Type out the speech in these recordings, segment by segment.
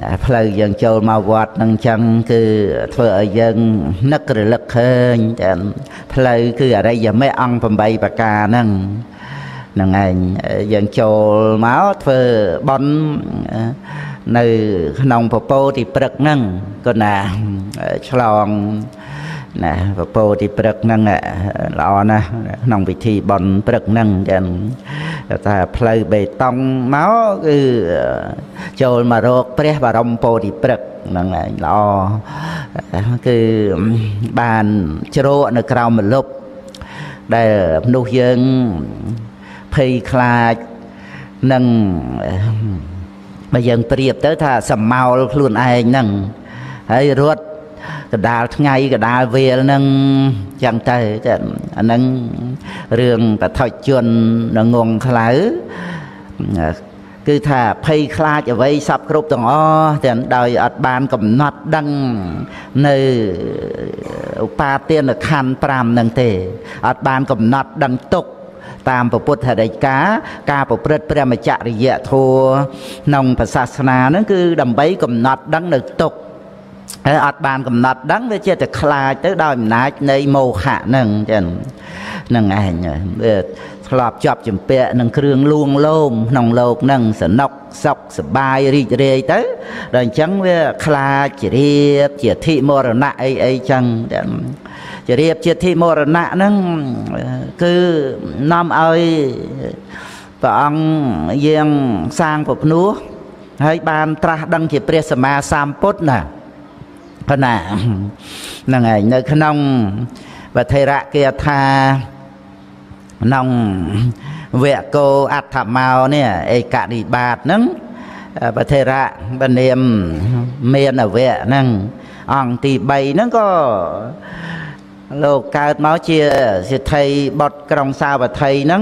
ផ្លូវយើងចូលមកវត្តនឹងចឹងគឺធ្វើឲ្យយើងនឹករលឹកឃើញតែផ្លូវគឺអរិយមគ្គអង្គ8ប្រការហ្នឹងហ្នឹងឯងយើងចូលមកធ្វើបន់នៅក្នុងពពោទីព្រឹកហ្នឹងក៏ណាឆ្លងណាពពោទីព្រឹកហ្នឹងល្អណាស់ក្នុងពិធីបន់ព្រឹកហ្នឹងចឹងតែផ្លូវបេតុងមកគឺចូលមករកព្រះបរមពោធិព្រឹកហ្នឹងឯងល្អគឺបានជ្រកនៅក្រោមម្លប់ដែលមនុស្សយើងភ័យខ្លាចនឹងបើយើងប្រៀបទៅថាសម្ោលខ្លួនឯងហ្នឹងហើយរត់កដាលថ្ងៃកដាលវាលហ្នឹងចឹងទៅអាហ្នឹងរឿងបឋិជនងងខ្លៅគឺថាភ័យខ្លាចអ្វីសពគ្រប់ទាំងអស់ទាំងដោយអត់បានកំណត់ដឹងនៅឧបាទានខណ្ឌ5ហ្នឹងទេអត់បានកំណត់ដឹងទុកតាមពុទ្ធដីកាការប្រព្រឹត្តព្រះមច្ចរិយធម៌ក្នុងសាសនាហ្នឹងគឺដើម្បីកំណត់ដឹងនៅទុកហើយអត់បានកំណត់ដឹងវាជាតែខ្លាចទៅដោយអំណាចនៃមោហៈហ្នឹងចឹងហ្នឹងឯងវាធ្លាប់ជាប់ជំពាក់នឹងគ្រឿងលួងលោមក្នុងលោកហ្នឹងសនុកសុខសបាយរីករាយទៅដល់អញ្ចឹងវាខ្លាចជ្រាបជាធិមរណៈអីចឹងជ្រាបជាធិមរណៈហ្នឹងគឺនាំឲ្យព្រះអង្គយាងសាងពភ្នោះហើយបានត្រាស់ដឹងជាព្រះសម្មាសម្ពុទ្ធណាប៉ុណ្ណាហ្នឹងហើយនៅក្នុងវថេរគាថាក្នុងវគ្គកោអដ្ឋមោនេះឯកនិបាតហ្នឹងវថេរៈបនាមមានអវៈហ្នឹងអង្គទី3ហ្នឹងក៏លោកកើតមកជាសិទ្ធិបុត្រក្រុងសាវត្ថីហ្នឹង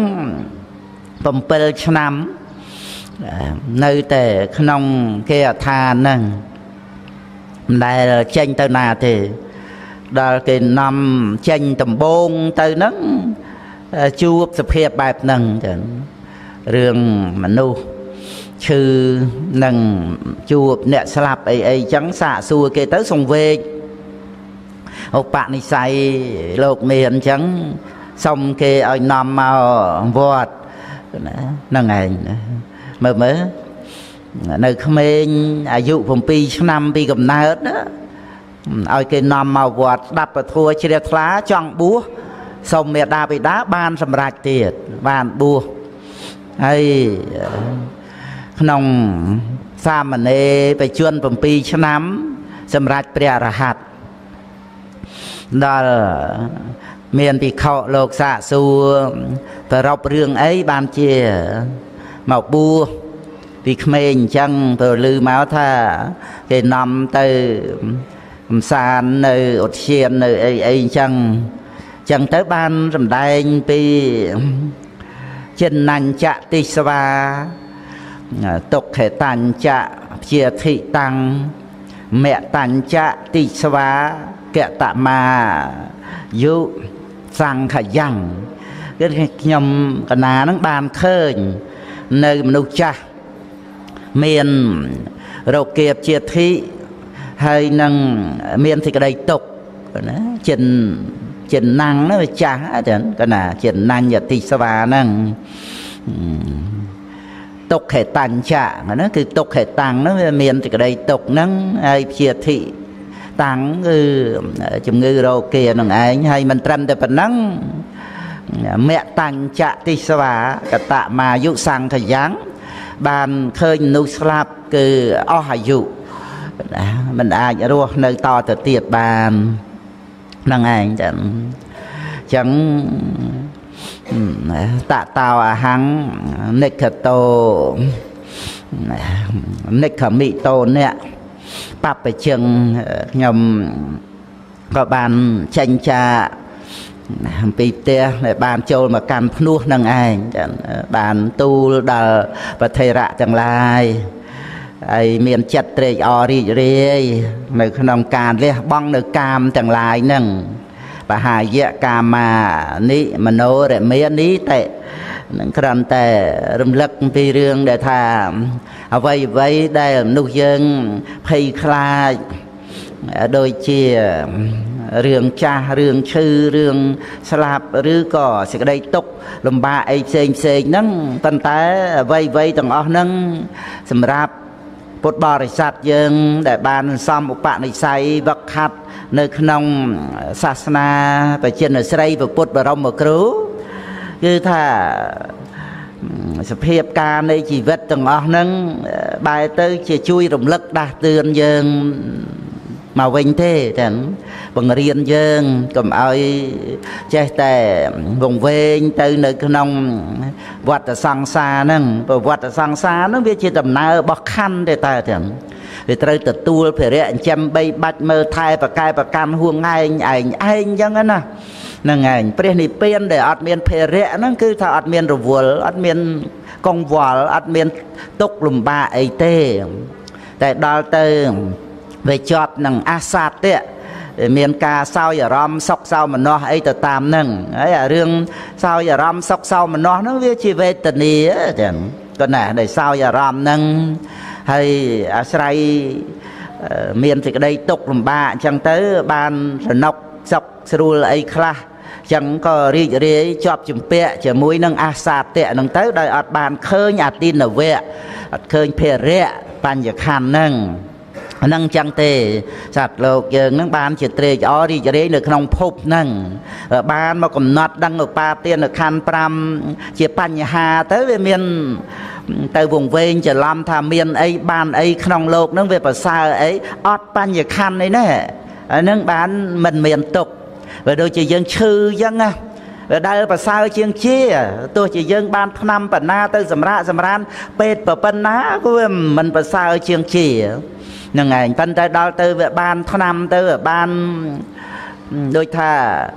7ឆ្នាំនៅតែក្នុងគេអដ្ឋានហ្នឹងមិនដែលចេញទៅណាទេដល់គេនាំចេញដំបងទៅហ្នឹងជួបសភាពបែបហ្នឹងចឹងរឿងមនុស្សឈឺនឹងជួបអ្នកស្លាប់អីចឹងសាកសួរគេទៅសង្វេគឧបនិស្ស័យលោកមានអញ្ចឹងសុំគេឲ្យនាំមកវត្តហ្នឹងឯងមើលនៅក្មេងអាយុ7ឆ្នាំពីកំណើតណាឲ្យគេនាំមកវត្តស្ដាប់ពធជ្រះថ្លាចង់បួសសូមមេដាបិតាបានសម្រេចទៀតបានបួសហើយក្នុងសាមណេរបជន7ឆ្នាំសម្រេចព្រះអរហន្តដល់មានភិក្ខុលោកសាកសួរប្ររពរឿងអីបានជាមកបួសពីក្មេងអញ្ចឹងទៅឮមកថាគេនាំទៅកំសាន្តនៅឧទ្យាននៅអីអញ្ចឹងទៅបានសម្ដែងពីចិនញ្ចតិស្វាទុក្ខេតញ្ចព្យាធិតាំងមតញ្ចតិស្វាកតមាយុសង្ខយ៉ាងគឺខ្ញុំកណានឹងបានឃើញនៅមនុស្សចាស់មានរោគគាបជាធិហើយនឹងមានសេចក្តីទុក្ខណាចិនណាំងនោះវាចាស់ចឹងកណាចិនណាញ់យតិស្វាហ្នឹងទុក្ខេតញ្ចៈហ្នឹងគឺទុក្ខេតាំងហ្នឹងវាមានសេចក្តីទុក្ខហ្នឹងហើយព្យាធិតាំងគឺជំងឺរោគានឹងឯងហើយមិនត្រឹមតែប៉ុណ្ណឹងមតញ្ចតិស្វាកតមាយុសង្ខយ៉ាងបានឃើញមនុស្សស្លាប់គឺអស់អាយុមិនអាចរស់នៅតទៅទៀតបានហ្នឹងឯងចឹងតតោអហੰនិក្ខតោនិក្ខមិតោអ្នកបព្វជិងខ្ញុំក៏បានចេញចាអំពីផ្ទះដែលបានចូលមកកាន់ភ្នោះនឹងឯងបានទូលដល់ប្រធេរៈទាំងឡាយហើយមានចិត្តត្រេកអររីករាយនៅក្នុងការលះបង់នៅកាមទាំងឡាយហ្នឹងបហាយៈកាមានិមโนរមេនីតិនឹងគ្រាន់តែរំលឹកពីរឿងដែលថាអ្វីដែលមនុស្សយើងភ័យខ្លាចដូចជារឿងចាស់រឿងឈឺរឿងស្លាប់ឬក៏សេចក្តីទុក្ខលំបាកអីផ្សេងហ្នឹងប៉ុន្តែអ្វីទាំងអស់ហ្នឹងសម្រាប់ពុទ្ធបរិស័ទយើងដែលបានសំឧបនិស្ស័យវឹកហាត់នៅក្នុងសាសនាបច្ចិនស្រីពុទ្ធបរមគ្រូគឺថាសភាពការនៃជីវិតទាំងអស់ហ្នឹងបែរទៅជាជួយរំលឹកដាស់តឿនយើងមកវិញទេចឹងបង្រៀនយើងកុំឲ្យចេះតែវង្វេងទៅនៅក្នុងវដ្តសង្សារហ្នឹងប្រវត្តិសង្សារហ្នឹងវាជាដំណើររបស់ខណ្ឌទេតែចឹងវាត្រូវទទួលភារៈចិញ្ចឹមបីបាច់មើលថែប្រកែប្រកាន់ហួងឯងចឹងណាហ្នឹងឯងព្រះនិព្វានដែលអត់មានភារៈហ្នឹងគឺថាអត់មានរវល់អត់មានកង្វល់អត់មានទុក្ខលំបាកអីទេតែដល់ទៅវាជាប់នឹងអាសាទៈមានការសោយអារម្មណ៍សុខសោមនស្សអីទៅតាមហ្នឹងហើយអារឿងសោយអារម្មណ៍សុខសោមនស្សហ្នឹងវាជាវេទនាចឹងក៏ណាដែលសោយអារម្មណ៍ហ្នឹងហើយអាស្រ័យមានសេចក្តីទុក្ខលំបាកអញ្ចឹងទៅបានសនុកសុខស្រួលអីខ្លះចឹងក៏រីករាយជាប់ជំពាក់ជាមួយនឹងអាសាទៈហ្នឹងទៅដោយអត់បានឃើញអតិនវៈអត់ឃើញភារៈបញ្ញខណ្ឌហ្នឹងហ្នឹងចឹងទេសត្វលោកយើងហ្នឹងបានជាត្រេកអររីករាយនៅក្នុងភពហ្នឹងបានមកកំណត់ដឹងឧបាទានខណ្ឌ5ជាបញ្ហាទៅវាមានទៅវង្វេងច្រឡំថាមានអីបានអីក្នុងโลกហ្នឹងវាប្រសើរអីអត់បញ្ញខណ្ឌអីណាហ្នឹងបានមិនមានទុកវាដូចជាយើងឈឺចឹងណាវាដែលប្រសើរជាងជាទោះជាយើងបានថ្នាំបណ្ណាទៅសម្រានពេទ្យប៉ុណ្ណាក៏វាមិនប្រសើរជាងជាហ្នឹងឯងប៉ុន្តែដល់ទៅវាបានថ្នាំទៅវាបានដូចថា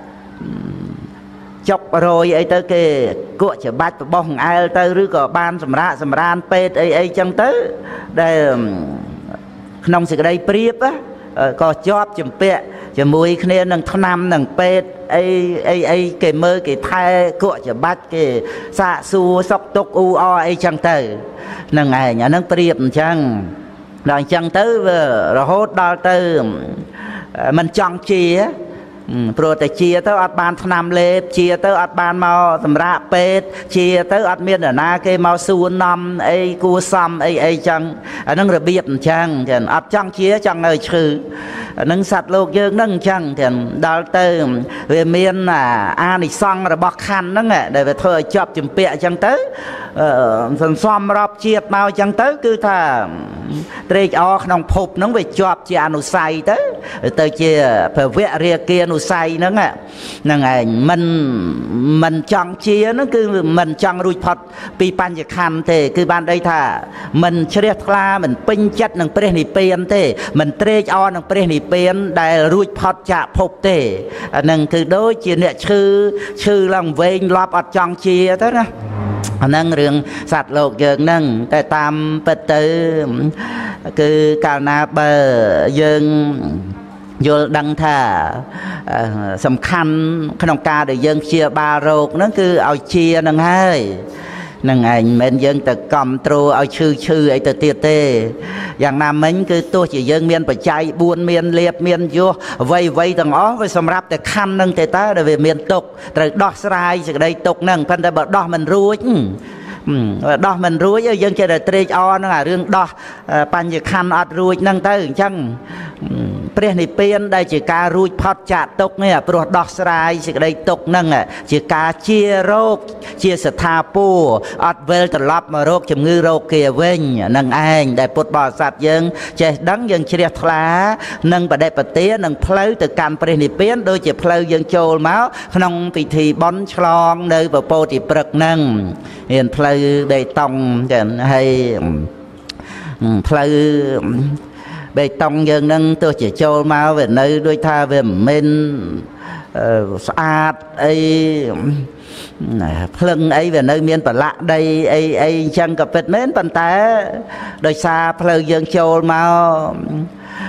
ចុករយអីទៅគេគក់ច្បាច់បបោះអង្អែលទៅឬក៏បានសម្រានពេទ្យអីចឹងទៅដែលក្នុងសេចក្តីប្រៀបក៏ជាប់ជំពាក់ជាមួយគ្នានឹងថ្នាំនឹងពេទ្យអីគេមើលគេថែគក់ច្បាច់គេសាកសួរសុខទុក្ខអ៊ូអអីចឹងទៅហ្នឹងឯងអាហ្នឹងប្រៀបអញ្ចឹងដល់អញ្ចឹងទៅរហូតដល់ទៅមិនចង់ជាព្រោះតែជាទៅអត់បានថ្នាំលេបជាទៅអត់បានមកសម្រាប់ពេទ្យជាទៅអត់មាននរណាគេមកសួរនាំអីគួសមអីចឹងអាហ្នឹងរបៀបអញ្ចឹងចឹងអត់ចង់ជាចង់នៅឈឺអាហ្នឹងសត្វលោកយើងហ្នឹងអញ្ចឹងចឹងដល់ទៅវាមានអានិសង្ឃរបស់ខណ្ឌហ្នឹងដែលវាធ្វើឲ្យជាប់ជំពាក់អញ្ចឹងទៅសន្សំរាប់ជាតិមកអញ្ចឹងទៅគឺថាត្រេកអរក្នុងភពហ្នឹងវាជាប់ជាអនុស័យទៅជាភវៈរាគានុស័យហ្នឹងហ្នឹងឯងមិនចង់ជាហ្នឹងគឺមិនចង់រួចផុតពីបញ្ញខណ្ឌទេគឺបានន័យថាមិនជ្រះថ្លាមិនពេញចិត្តនឹងព្រះនិព្វានទេមិនត្រេកអរនឹងព្រះនិព្វានដែលរួចផុតចាកភពទេអាហ្នឹងគឺដូចជាអ្នកឈឺឡើងវែងលប់អត់ចង់ជាទៅណាអាហ្នឹងរឿងសត្វលោកយើងហ្នឹងតែតាមពិតទៅគឺកាលណាបើយើងយល់ដឹងថាសំខាន់ក្នុងការដែលយើងព្យាបាលរោគហ្នឹងគឺឲ្យជាហ្នឹងហើយនឹងឯងមិនមែនយើងទៅគ្រប់គ្រងឲ្យឈឺអីទៅទៀតទេយ៉ាងណាមិញគឺទោះជាយើងមានបច្ច័យ4មានលៀបមានយោះអ្វីទាំងអស់វាសម្រាប់តែខណ្ឌហ្នឹងទេតើដែលវាមានទុកត្រូវដោះស្រាយសេចក្តីទុកហ្នឹងប៉ុន្តែបើដោះមិនរួចដោះមិនរួចយើងចេះតែត្រេកអរហ្នឹងអារឿងដោះបញ្ញខណ្ឌអត់រួចហ្នឹងទៅអញ្ចឹងព្រះនិព្វានដែលជាការរួចផុតចាកទុក្ខនេះព្រោះដោះស្រាយសេចក្តីទុក្ខហ្នឹងជាការជារោគជាស្ថាពរអត់វិលត្រឡប់មករោគជំងឺរោគគាវិញហ្នឹងឯងដែលពុទ្ធបរិស័ទយើងចេះដឹងយើងជ្រះថ្លានឹងបដិបទានឹងផ្លូវទៅកាន់ព្រះនិព្វានដូចជាផ្លូវយើងចូលមកក្នុងពិធីបុណ្យឆ្លងនៅពពោធិព្រឹកហ្នឹងមានផ្លូវបេតុងចឹងហើយផ្លូវបេតុងយើងនឹងទោះជាចូលមកវានៅដូចថាវាមិនមែនស្អាតអីភ្លឹងអីវានៅមានប្រឡាក់ដីអីអញ្ចឹងក៏ពិតមែនប៉ុន្តែដោយសារផ្លូវយើងចូលមក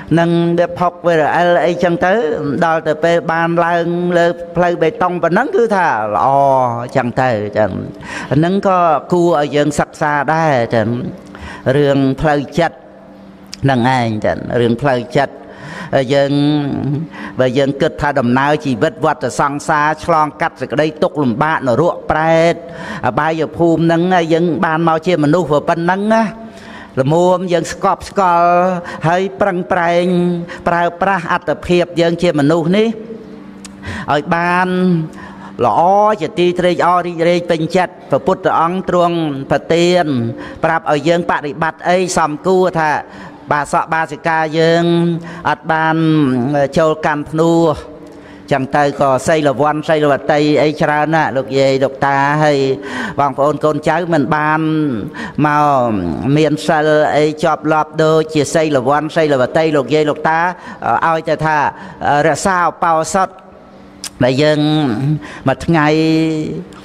nâng để phọc về ấy chẳng tới đó từ pe ban lang lơ play bê tông và nắng cứ thà lò chẳng tới chẳng nâng có cua ở dân sắc xa đây chẳng rừng play chặt nâng anh chẳng rừng play chặt dân và dân kết tha đầm nào chỉ vất vặt ở sang xa chlong cắt rồi cái đây tục làm bạn ở ruộng pret bây giờ phùm nâng dân ban mau chia mà nuôi vào bên nâng á là mua dân scop scol hay prang prang pra pra ắt tập hiệp dân chia mà nuôi ní ở ban lõ chỉ ti tre o đi re bình chặt và put ong truong và tiền prap ở dân bạn bị bắt ấy sầm cua thà bà sọ ba sự ca dương ắt ban châu cam nu chẳng tay có xây là văn xây là tây ấy cha nè lục về lục ta hay bằng phôn con cháu mình ban màu miền sơ ấy chọp lọp đôi chỉ xây là văn xây là tây lục về lục ta ai cho thà ra sao bao sót đại dân mà ngày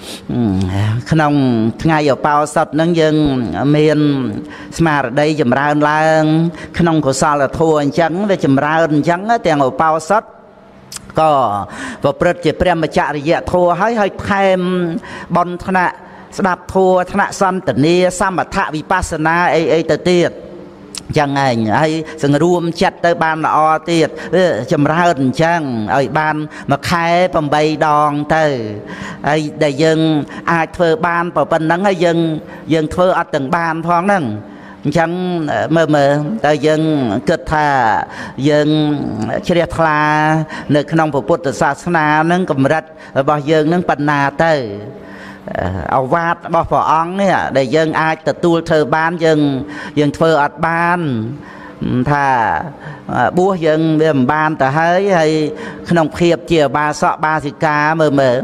không ngày ở bao sọt nâng dân miền mà ở đây chầm ra lang không có sao là thua trắng về chầm ra trắng tiền ở bao sọt có và bật chỉ prem mà chạy dạ thua hơi thêm bon thằng nè đạp thua thằng nè xăm tận nia xăm mà thạ vipassana ấy từ tiệt chẳng ảnh hay sự rùm chặt tới ban là o tiệt chầm ra hơn chẳng ở ban mà khai bằng bay đòn từ ấy để dân ai thơ ban vào bên nắng hay dân thơ ở từng ban thoáng nâng chẳng mơ tại dân kết thà dân chia thà nơi khung của Phật Sa nâng cầm rạch bao dân nâng bần nà tới ao vát bao phò ong này để dân ai tự tu thơ ban dân thơ ở ban thà búa dân làm ban ta hơi hay khung khiệp chia ba sọ ba thì ca mơ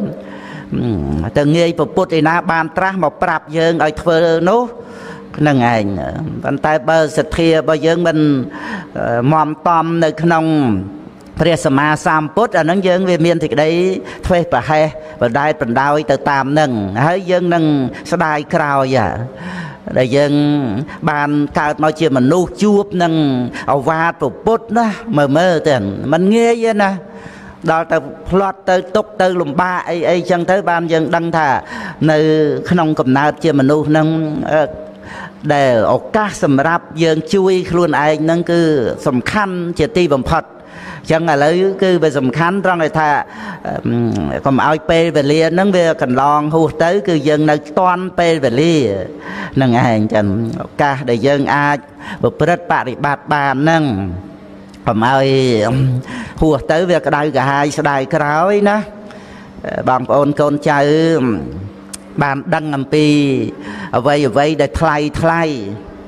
từ nghe Phật na ban tra một prap dân ở thơ nốt nâng ảnh bàn tay bơ sạch thia bao giờ mình mòm tòm nơi khung Phật Sama Sam Phut ở nâng dân về miền thì đấy thuê bà hay và đai phần đau từ tam nâng hơi dân nâng sao đai crowd vậy để dân bàn cao nói chuyện mình nuôi chuột nâng ở vạt của Phut đó mơ tiền mình nghe vậy nè đó từ plot từ tục từ lùm ba ấy chẳng tới ban dân đăng thà nơi khung cầm nát chuyện mình nuôi nâng để ở các sầm rạp dân chui luôn ai nâng cứ sầm khăn chỉ ti bầm phật chẳng là lấy cứ về sầm khăn trong này thà còn ai pe về lia nâng về cần lon hù tới cứ dân nơi toan pe về lia nâng ai chẳng ca để dân ai bậc rất bạ thì bạt bàn nâng còn ai hù tới về cái đây cả hai sẽ đây cái đó ấy nè bằng con trai bàn đăng làm pi vậy để thay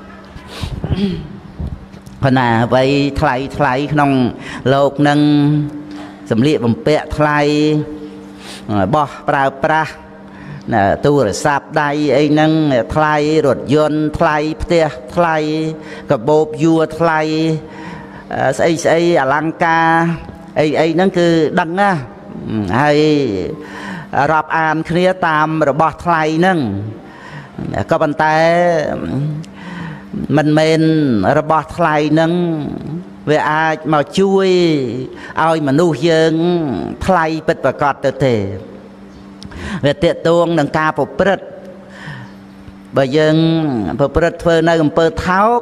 phần nào vậy thay nông lột nâng sầm liệt bằng pẹ thay bỏ pra nè tu rồi sạp đây ấy nâng thay rột dôn thay tia thay cả bột vua thay ấy lăng ca ấy nâng cứ đăng á hay rạp an khía tam rồi bỏ thay nâng có bàn tay mình rồi bỏ thay nâng về ai mà chui ai mà nuôi dân thay bật và cọt tự thể về tiện tuông nâng ca phục bật bởi dân phục bật phơ nơi cầm bơ tháo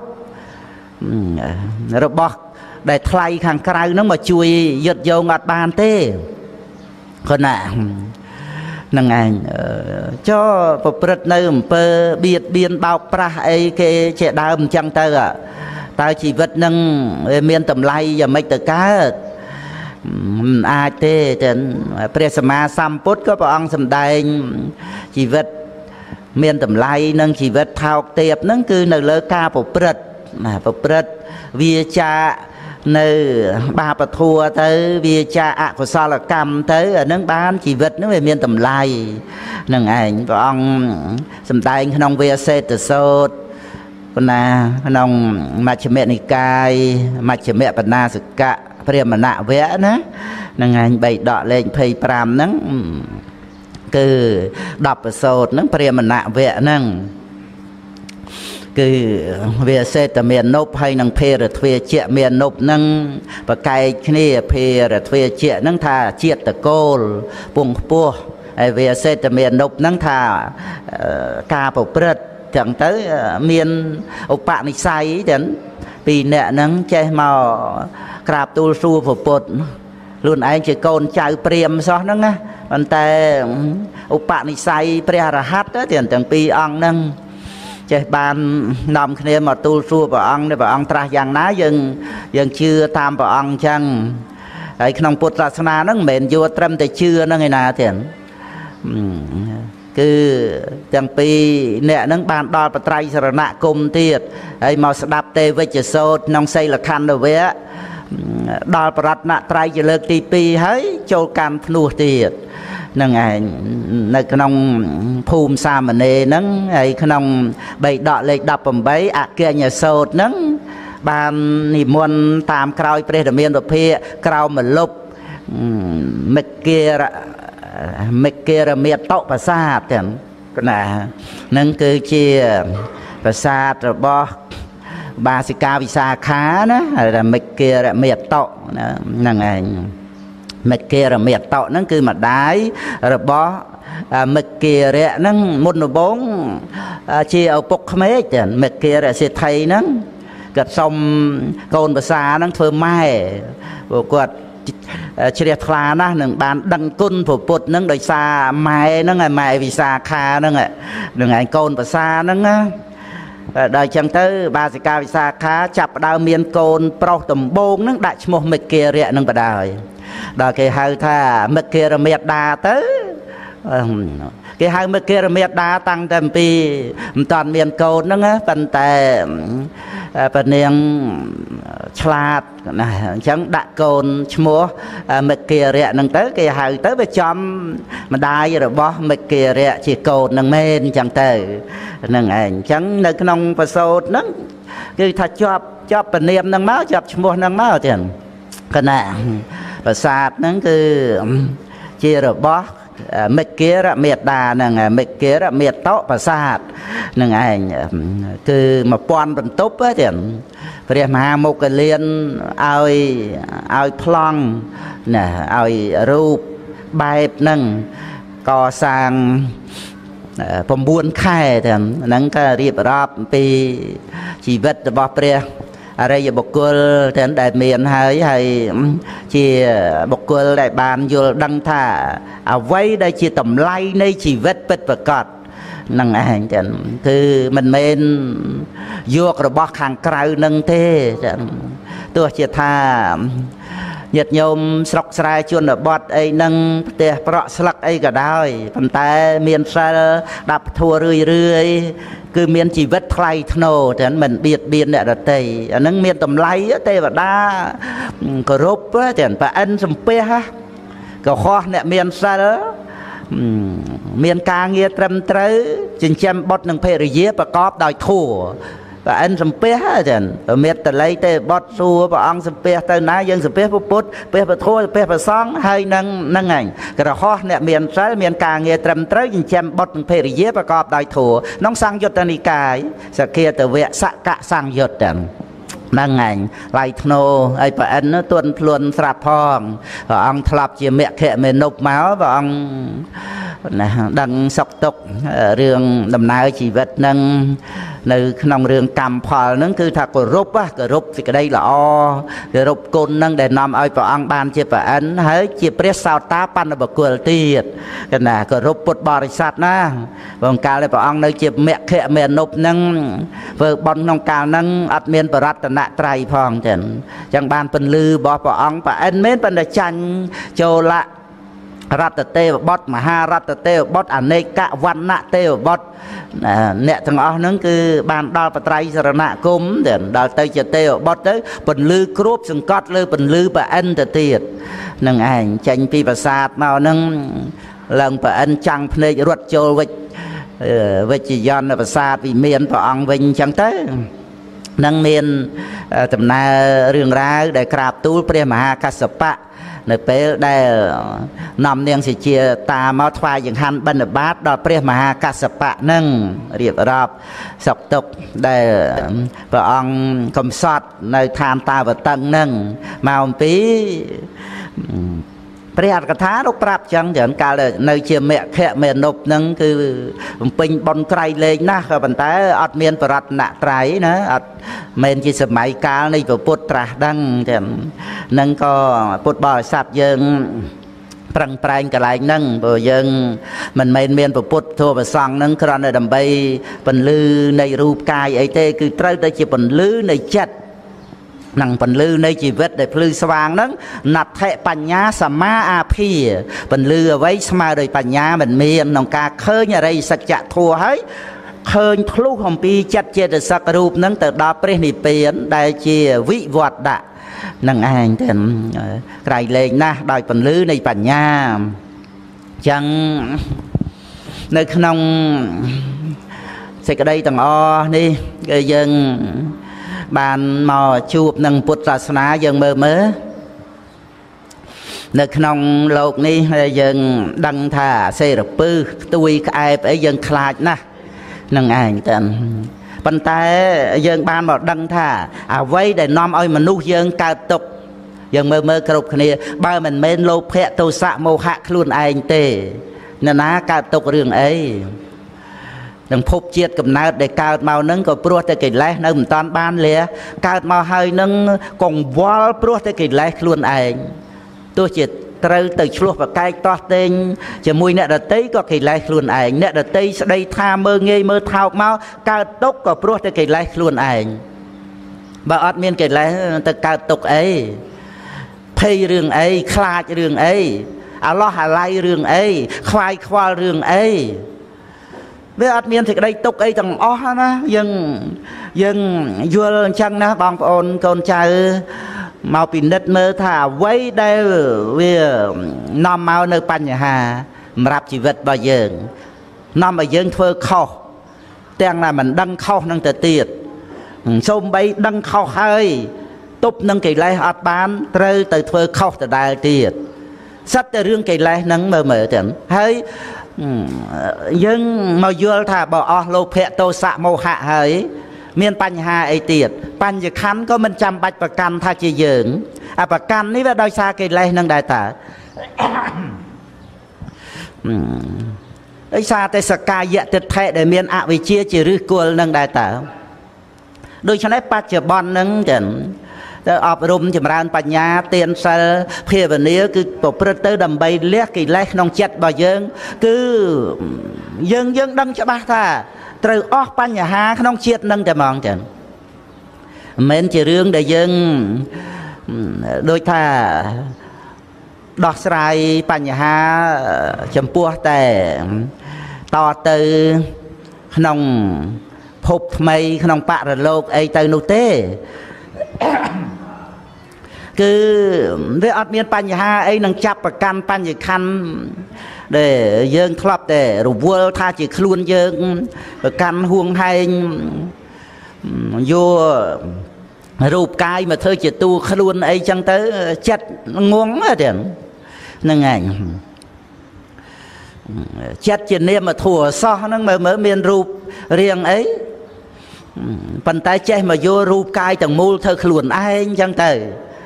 rồi bỏ để thay kháng cài nó mà chui giật vô ngọt bàn thế còn nè nâng ảnh cho Phật nơi mơ biệt biên bao pra ấy cái trẻ đàm chẳng tơ à tao chỉ vật nâng miền tầm lay và mấy tờ cá ai thế Phật Sama Sam Phut có bảo ông sầm đài chỉ vật miền tầm lay nâng chỉ vật thao tiệp nâng cứ nơi lỡ ca Phật vì cha nơi ba bà thua tới vì cha của sao là cầm tới ở nước bán chỉ vật nó về miền tầm lai nâng ảnh của ông sầm tay nông về xe từ sốt còn là nông mà chỉ mẹ này cài mà chỉ mẹ bà na sự cả phải mà nạ vẽ nữa nâng ảnh bày đọ lên thầy pram nắng cứ đọc ở sốt nâng phải mà nạ vẽ nâng cứ về xe tầm miền nộp hay năng phê rồi thuê chẹ miền nộp năng và cái kia phê rồi thuê chẹ năng thà chiết tờ cô buông pua về xe tầm miền nộp năng thà ca bộ bật chẳng tới miền ốc bạn đi say đến vì nè năng che màu crab tu su phổ bột luôn anh chỉ con chạy priêm sao năng á bàn tay ốc bạn đi say pria ra hát đó tiền từng pi ăn năng chế ban nằm kia mà tu su bảo ăn để bảo ăn tra giang ná dân chưa tam bảo ăn chăng ấyក្នុងពុទ្ធសាសនាហ្នឹងមិនមែនយកត្រឹមតែជឿហ្នឹងឯណាទេគឺទាំងពីរអ្នកហ្នឹងបានដល់បត្រៃសរណគមទៀតហើយមកស្ដាប់ទេវិជ្ជសូត្រក្នុងសីលខណ្ឌវៈដល់បរតនត្រ័យជាលើកទី2ហើយចូលកម្មភ្នោះទៀតនឹងឯងនៅក្នុងភូមិសាមណេរហ្នឹងហើយក្នុងបៃដកលេខ18អគ្គញ្ញសូត្រហ្នឹងបាននិមន្តតាមក្រោយព្រះរាមាវិភាកក្រោមមលុបមិគិរមេតតប្រាសាទទាំងណានឹងគឺជាប្រាសាទរបស់បាសិកាវិសាខាណាហើយមិគិរមេតតហ្នឹងឯងមិគិរមេតតហ្នឹងគឺម្ដាយរបស់មិគិរៈហ្នឹងមុនដំបូងជាឪពុកក្មេកទាំងមិគិរៈសេដ្ឋីហ្នឹងគាត់សុំកូនភាសាហ្នឹងធ្វើម៉ែព្រោះគាត់ជ្រះថ្លាណាស់នឹងបានដឹងគុណព្រះពុទ្ធហ្នឹងដោយសារម៉ែហ្នឹងហើយម៉ែវិសាខាហ្នឹងនឹងឯងកូនភាសាហ្នឹងណាដល់ចឹងទៅបាសិកាវិសាខាចាប់ផ្ដើមមានកូនប្រុសដំបូងហ្នឹងដាក់ឈ្មោះមិគិរៈហ្នឹងបដាយដល់គេហៅថាមិគិរមេតាទៅគេហៅមិគិរមេតាតាំងតែពីមិនតាន់មានកូនហ្នឹងប៉ុន្តែព្រះនាងឆ្លាតណាអញ្ចឹងដាក់កូនឈ្មោះមិគិរៈហ្នឹងទៅគេហៅទៅវាចំម្ដាយរបស់មិគិរៈជាកូនហ្នឹងមែនអញ្ចឹងទៅហ្នឹងឯងអញ្ចឹងនៅក្នុងប្រសូតហ្នឹងគឺថាជាប់ព្រះនាមហ្នឹងមកជាប់ឈ្មោះហ្នឹងមកទៀតគណៈប្រាសាទហ្នឹងគឺជារបស់មិគិរមេតាហ្នឹងមិគិរមេតតប្រាសាទហ្នឹងឯងគឺ1000បន្ទប់ទៀតព្រះមហាមុគលានឲ្យប្លង់ណាឲ្យរូបបែបហ្នឹងកសាង9ខែទាំងហ្នឹងក៏រៀបរាប់អំពីជីវិតរបស់ព្រះអរិយបុគ្គលទាំងដែលមានហើយជាបុគ្គលដែលបានយល់ដឹងថាអ្វីដែលជាតម្លៃនៃជីវិតពិតប្រាកដនឹងឯងចឹងគឺមិនមែនយករបស់ខាងក្រៅនឹងទេចឹងទោះជាថាញាតិញោមស្រុកស្រែជនបទអីហ្នឹងផ្ទះប្រក់ស្លឹកអីក៏ដោយប៉ុន្តែមានសិលដាប់ធัวរឿយគឺមានជីវិតថ្លៃថ្នូរតែមិនបៀតបៀនអ្នកដទៃអាហ្នឹងមានតម្លៃទេវតាគោរពតែប្រអិនសំពះក៏ខុសអ្នកមានសិលមានការងារត្រឹមត្រូវចិញ្ចឹមបុត្រនិងភរិយាប្រកបដោយធម៌ប្រអិនសំពះចឹងមេត្តល័យទេបុត្រសួរព្រះអង្គសំពះទៅណាយើងសំពះព្រះពុទ្ធព្រះពធសំពះព្រះសង្ឃហើយនឹងឯងក្រហោះអ្នកមានសិលមានការងារត្រឹមត្រូវចិញ្ចឹមបុត្រនិងភរិយាប្រកបដោយធម៌ក្នុងសង្យុត្តនិកាយសក្គាតវៈសកសង្យុត្តទាំងហ្នឹងឯងឡៃធ្នោឲ្យប្រអិនទន់ភ្លួនស្រាប់ផងព្រះអង្គធ្លាប់ជាមគ្គមេនុបមកព្រះអង្គណាដឹងសុខទុក្ខរឿងដំណើរជីវិតហ្នឹងនៅក្នុងរឿងកម្មផលហ្នឹងគឺថាគោរពសេចក្តីល្អគោរពគុណហ្នឹងដែលនាំឲ្យព្រះអង្គបានជាប្រអិនហើយជាព្រះសោតាបណ្ឌបុគ្គលទៀតកណាគោរពពុទ្ធបរិស័ទណាព្រោះកាលដែលព្រះអង្គនៅជាមគ្គមេនុបហ្នឹងធ្វើបុណ្យក្នុងកាលហ្នឹងអត់មានបរតនត្រ័យផងចឹងអញ្ចឹងបានពន្លឺរបស់ព្រះអង្គប្រអិនមែនប៉ុន្តែចាញ់ចូលរតទេវបុត្រមហារតទេវបុត្រអនេកវណ្ណៈទេវបុត្រអ្នកទាំងអស់ហ្នឹងគឺបានដល់បត្រៃសរណគមដល់ទៅជាទេវបុត្រទៅពន្លឺគ្របសង្កត់លើពន្លឺប្រអិនទៅទៀតនឹងឯងចេញពីប្រាសាទមកហ្នឹងឡើងប្រអិនចាំងភ្នែករត់ចូលវិជ្ជយន្តប្រាសាទវិមានព្រះអង្គវិញអញ្ចឹងទៅនឹងមានដំណើររឿងរ៉ាវដែលក្រាបទូលព្រះមហាកស្សបៈនៅពេលដែលនាំនាងសេជាតាមកថ្វាយចង្ហាន់បិណ្ឌបាតដល់ព្រះមហាកស្សបៈនឹងរៀបរាប់សុខទុក្ខដែលព្រះអង្គកំសត់នៅឋានតាវតឹងនឹងមកអំពីព្រះអត្ថកថាលោកប្រាប់ចឹងច្រើនកាលនៅជាមគ្គមេនុបនឹងគឺបំពេញបុណ្យក្រៃលែងណាស់ក៏ប៉ុន្តែអត់មានបរតនត្រ័យណាអត់មែនជាសម័យកាលនៃពុទ្ធត្រាស់ដឹងចឹងនឹងក៏ពុទ្ធបរិស័ទយើងប្រឹងប្រែងកន្លែងហ្នឹងព្រោះយើងមិនមែនមានពុទ្ធធម៌ប្រសង់ហ្នឹងគ្រាន់តែដើម្បីពន្លឺនៃរូបកាយអីទេគឺត្រូវតែជាពន្លឺនៃចិត្តនឹងពន្លឺនៃជីវិតដែលភ្លឺស្វាងហ្នឹងណដ្ឋិបញ្ញាសមាអាភិពន្លឺអ្វីស្មើដោយបញ្ញាមិនមានក្នុងការឃើញអរិយសច្ចធម៌ហើយឃើញធ្លុះអំពីចិត្តចេតសិករូបហ្នឹងទៅដល់ព្រះនិព្វានដែលជាវិវត្តៈនឹងឯងទៅក្រៃលែងណាស់ដោយពន្លឺនៃបញ្ញាអញ្ចឹងនៅក្នុងសេចក្តីទាំងអស់នេះគឺយើងបានមកជួបនឹងពុទ្ធសាសនាយើងមើលនៅក្នុងលោកនេះយើងដឹងថាសេរពឹសខ្ទួយក្អែបអីយើងខ្លាចណាស់នឹងឯងទៅប៉ុន្តែយើងបានមកដឹងថាអ្វីដែលនាំឲ្យមនុស្សយើងកើតទុក្ខយើងមើលគ្រប់គ្នាបើមិនមែនលោភៈទោសៈមោហៈខ្លួនឯងទេអ្នកណាកើតទុក្ខរឿងអីនឹងភពជាតិកំណើតដែលកើតមកហ្នឹងក៏ព្រោះតែកិលេសនៅមិនតាន់បានលះកើតមកហើយនឹងកង្វល់ព្រោះតែកិលេសខ្លួនឯងទោះជាត្រូវទៅឆ្លោះប្រកែកតោះតេងជាមួយអ្នកដតីក៏កិលេសខ្លួនឯងអ្នកដតីស្ដីថាមើងងាយមើលថោកមកកើតទុក្ខក៏ព្រោះតែកិលេសខ្លួនឯងបើអត់មានកិលេសទៅកើតទុក្ខអីភ័យរឿងអីខ្លាចរឿងអីអាឡោះអាឡៃរឿងអីខ្វាយខ្វល់រឿងអីវាអត់មានសេចក្តីទុក្ខអីទាំងអស់ណាយើងយល់អញ្ចឹងណាបងប្អូនកូនចៅមកពិនិត្យមើលថាអ្វីដែលវានាំមកនៅបញ្ហាសម្រាប់ជីវិតរបស់យើងនាំឲ្យយើងធ្វើខុសទាំងណាមិនដឹងខុសនឹងទៅទៀតសូម្បីដឹងខុសហើយទប់នឹងកិលេសអត់បានត្រូវទៅធ្វើខុសដដែលទៀតសិតតែរឿងកិលេសហ្នឹងមើលទៅហើយយើងមកយល់ថាបើអស់លោភៈទោសៈមោហៈហើយមានបញ្ហាអីទៀតបញ្ញខណ្ឌក៏មិនចាំបាច់ប្រកាន់ថាជាយើងអាប្រកាន់នេះវាដោយសារកិលេសនឹងដែរតើដោយសារតែសកាយតិដ្ឋិដែលមានអវិជ្ជាជាឫសគល់នឹងដែរតើដូច្នេះបច្ចុប្បន្នហ្នឹងចឹងទៅអប់រំចម្រើនបញ្ញាទានសិលភាវនាគឺប្រព្រឹត្តទៅដើម្បីលះកិលេសក្នុងចិត្តរបស់យើងគឺយើងដឹងច្បាស់ថាត្រូវអស់បញ្ហាក្នុងជាតិនឹងតែហ្មងចឹងមិនមែនជារឿងដែលយើងដូចថាដោះស្រាយបញ្ហាចំពោះតែតទៅក្នុងភពថ្មីក្នុងបរិលោកអីទៅនោះទេគឺវាអត់មានបញ្ហាអីនឹងចាប់ប្រកាន់បញ្ញខណ្ឌដែលយើងធ្លាប់តែរវល់ថាជាខ្លួនយើងប្រកាន់ហួងហែងយករូបកាយមកធ្វើជាតួខ្លួនអីចឹងទៅចិត្តងងទេហ្នឹងឯងចិត្តជានាមធัวសោះហ្នឹងមើលមានរូបរាងអីប៉ុន្តែចេះមកយករូបកាយទាំងមូលធ្វើខ្លួនឯងចឹងទៅ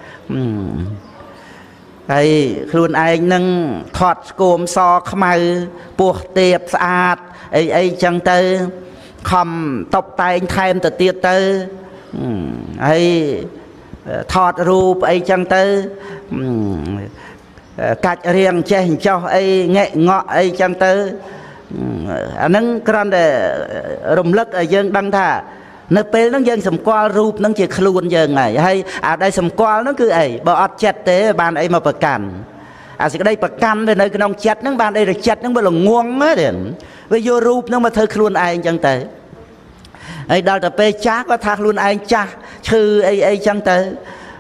ហើយខ្លួនឯងនឹងថត់ស្គមសខ្មៅពោះទៀបស្អាតអីចឹងទៅខំតុបតែងថែមទៅទៀតទៅហើយថតរូបអីចឹងទៅកាច់រៀងចេះចោះអីងែកងក់អីចឹងទៅអាហ្នឹងគ្រាន់តែរំលឹកឲ្យយើងដឹងថានៅពេលហ្នឹងយើងសម្គាល់រូបហ្នឹងជាខ្លួនយើងហើយអាដែលសម្គាល់ហ្នឹងគឺអីបើអត់ចិត្តទេបានអីមកប្រកាន់អាសេចក្តីប្រកាន់វានៅក្នុងចិត្តហ្នឹងបានអីទៅចិត្តហ្នឹងវាល្ងងទេវាយករូបហ្នឹងមកធ្វើខ្លួនឯងចឹងទៅហើយដល់ទៅពេលចាស់ក៏ថាខ្លួនឯងចាស់ឈឺអីចឹងទៅ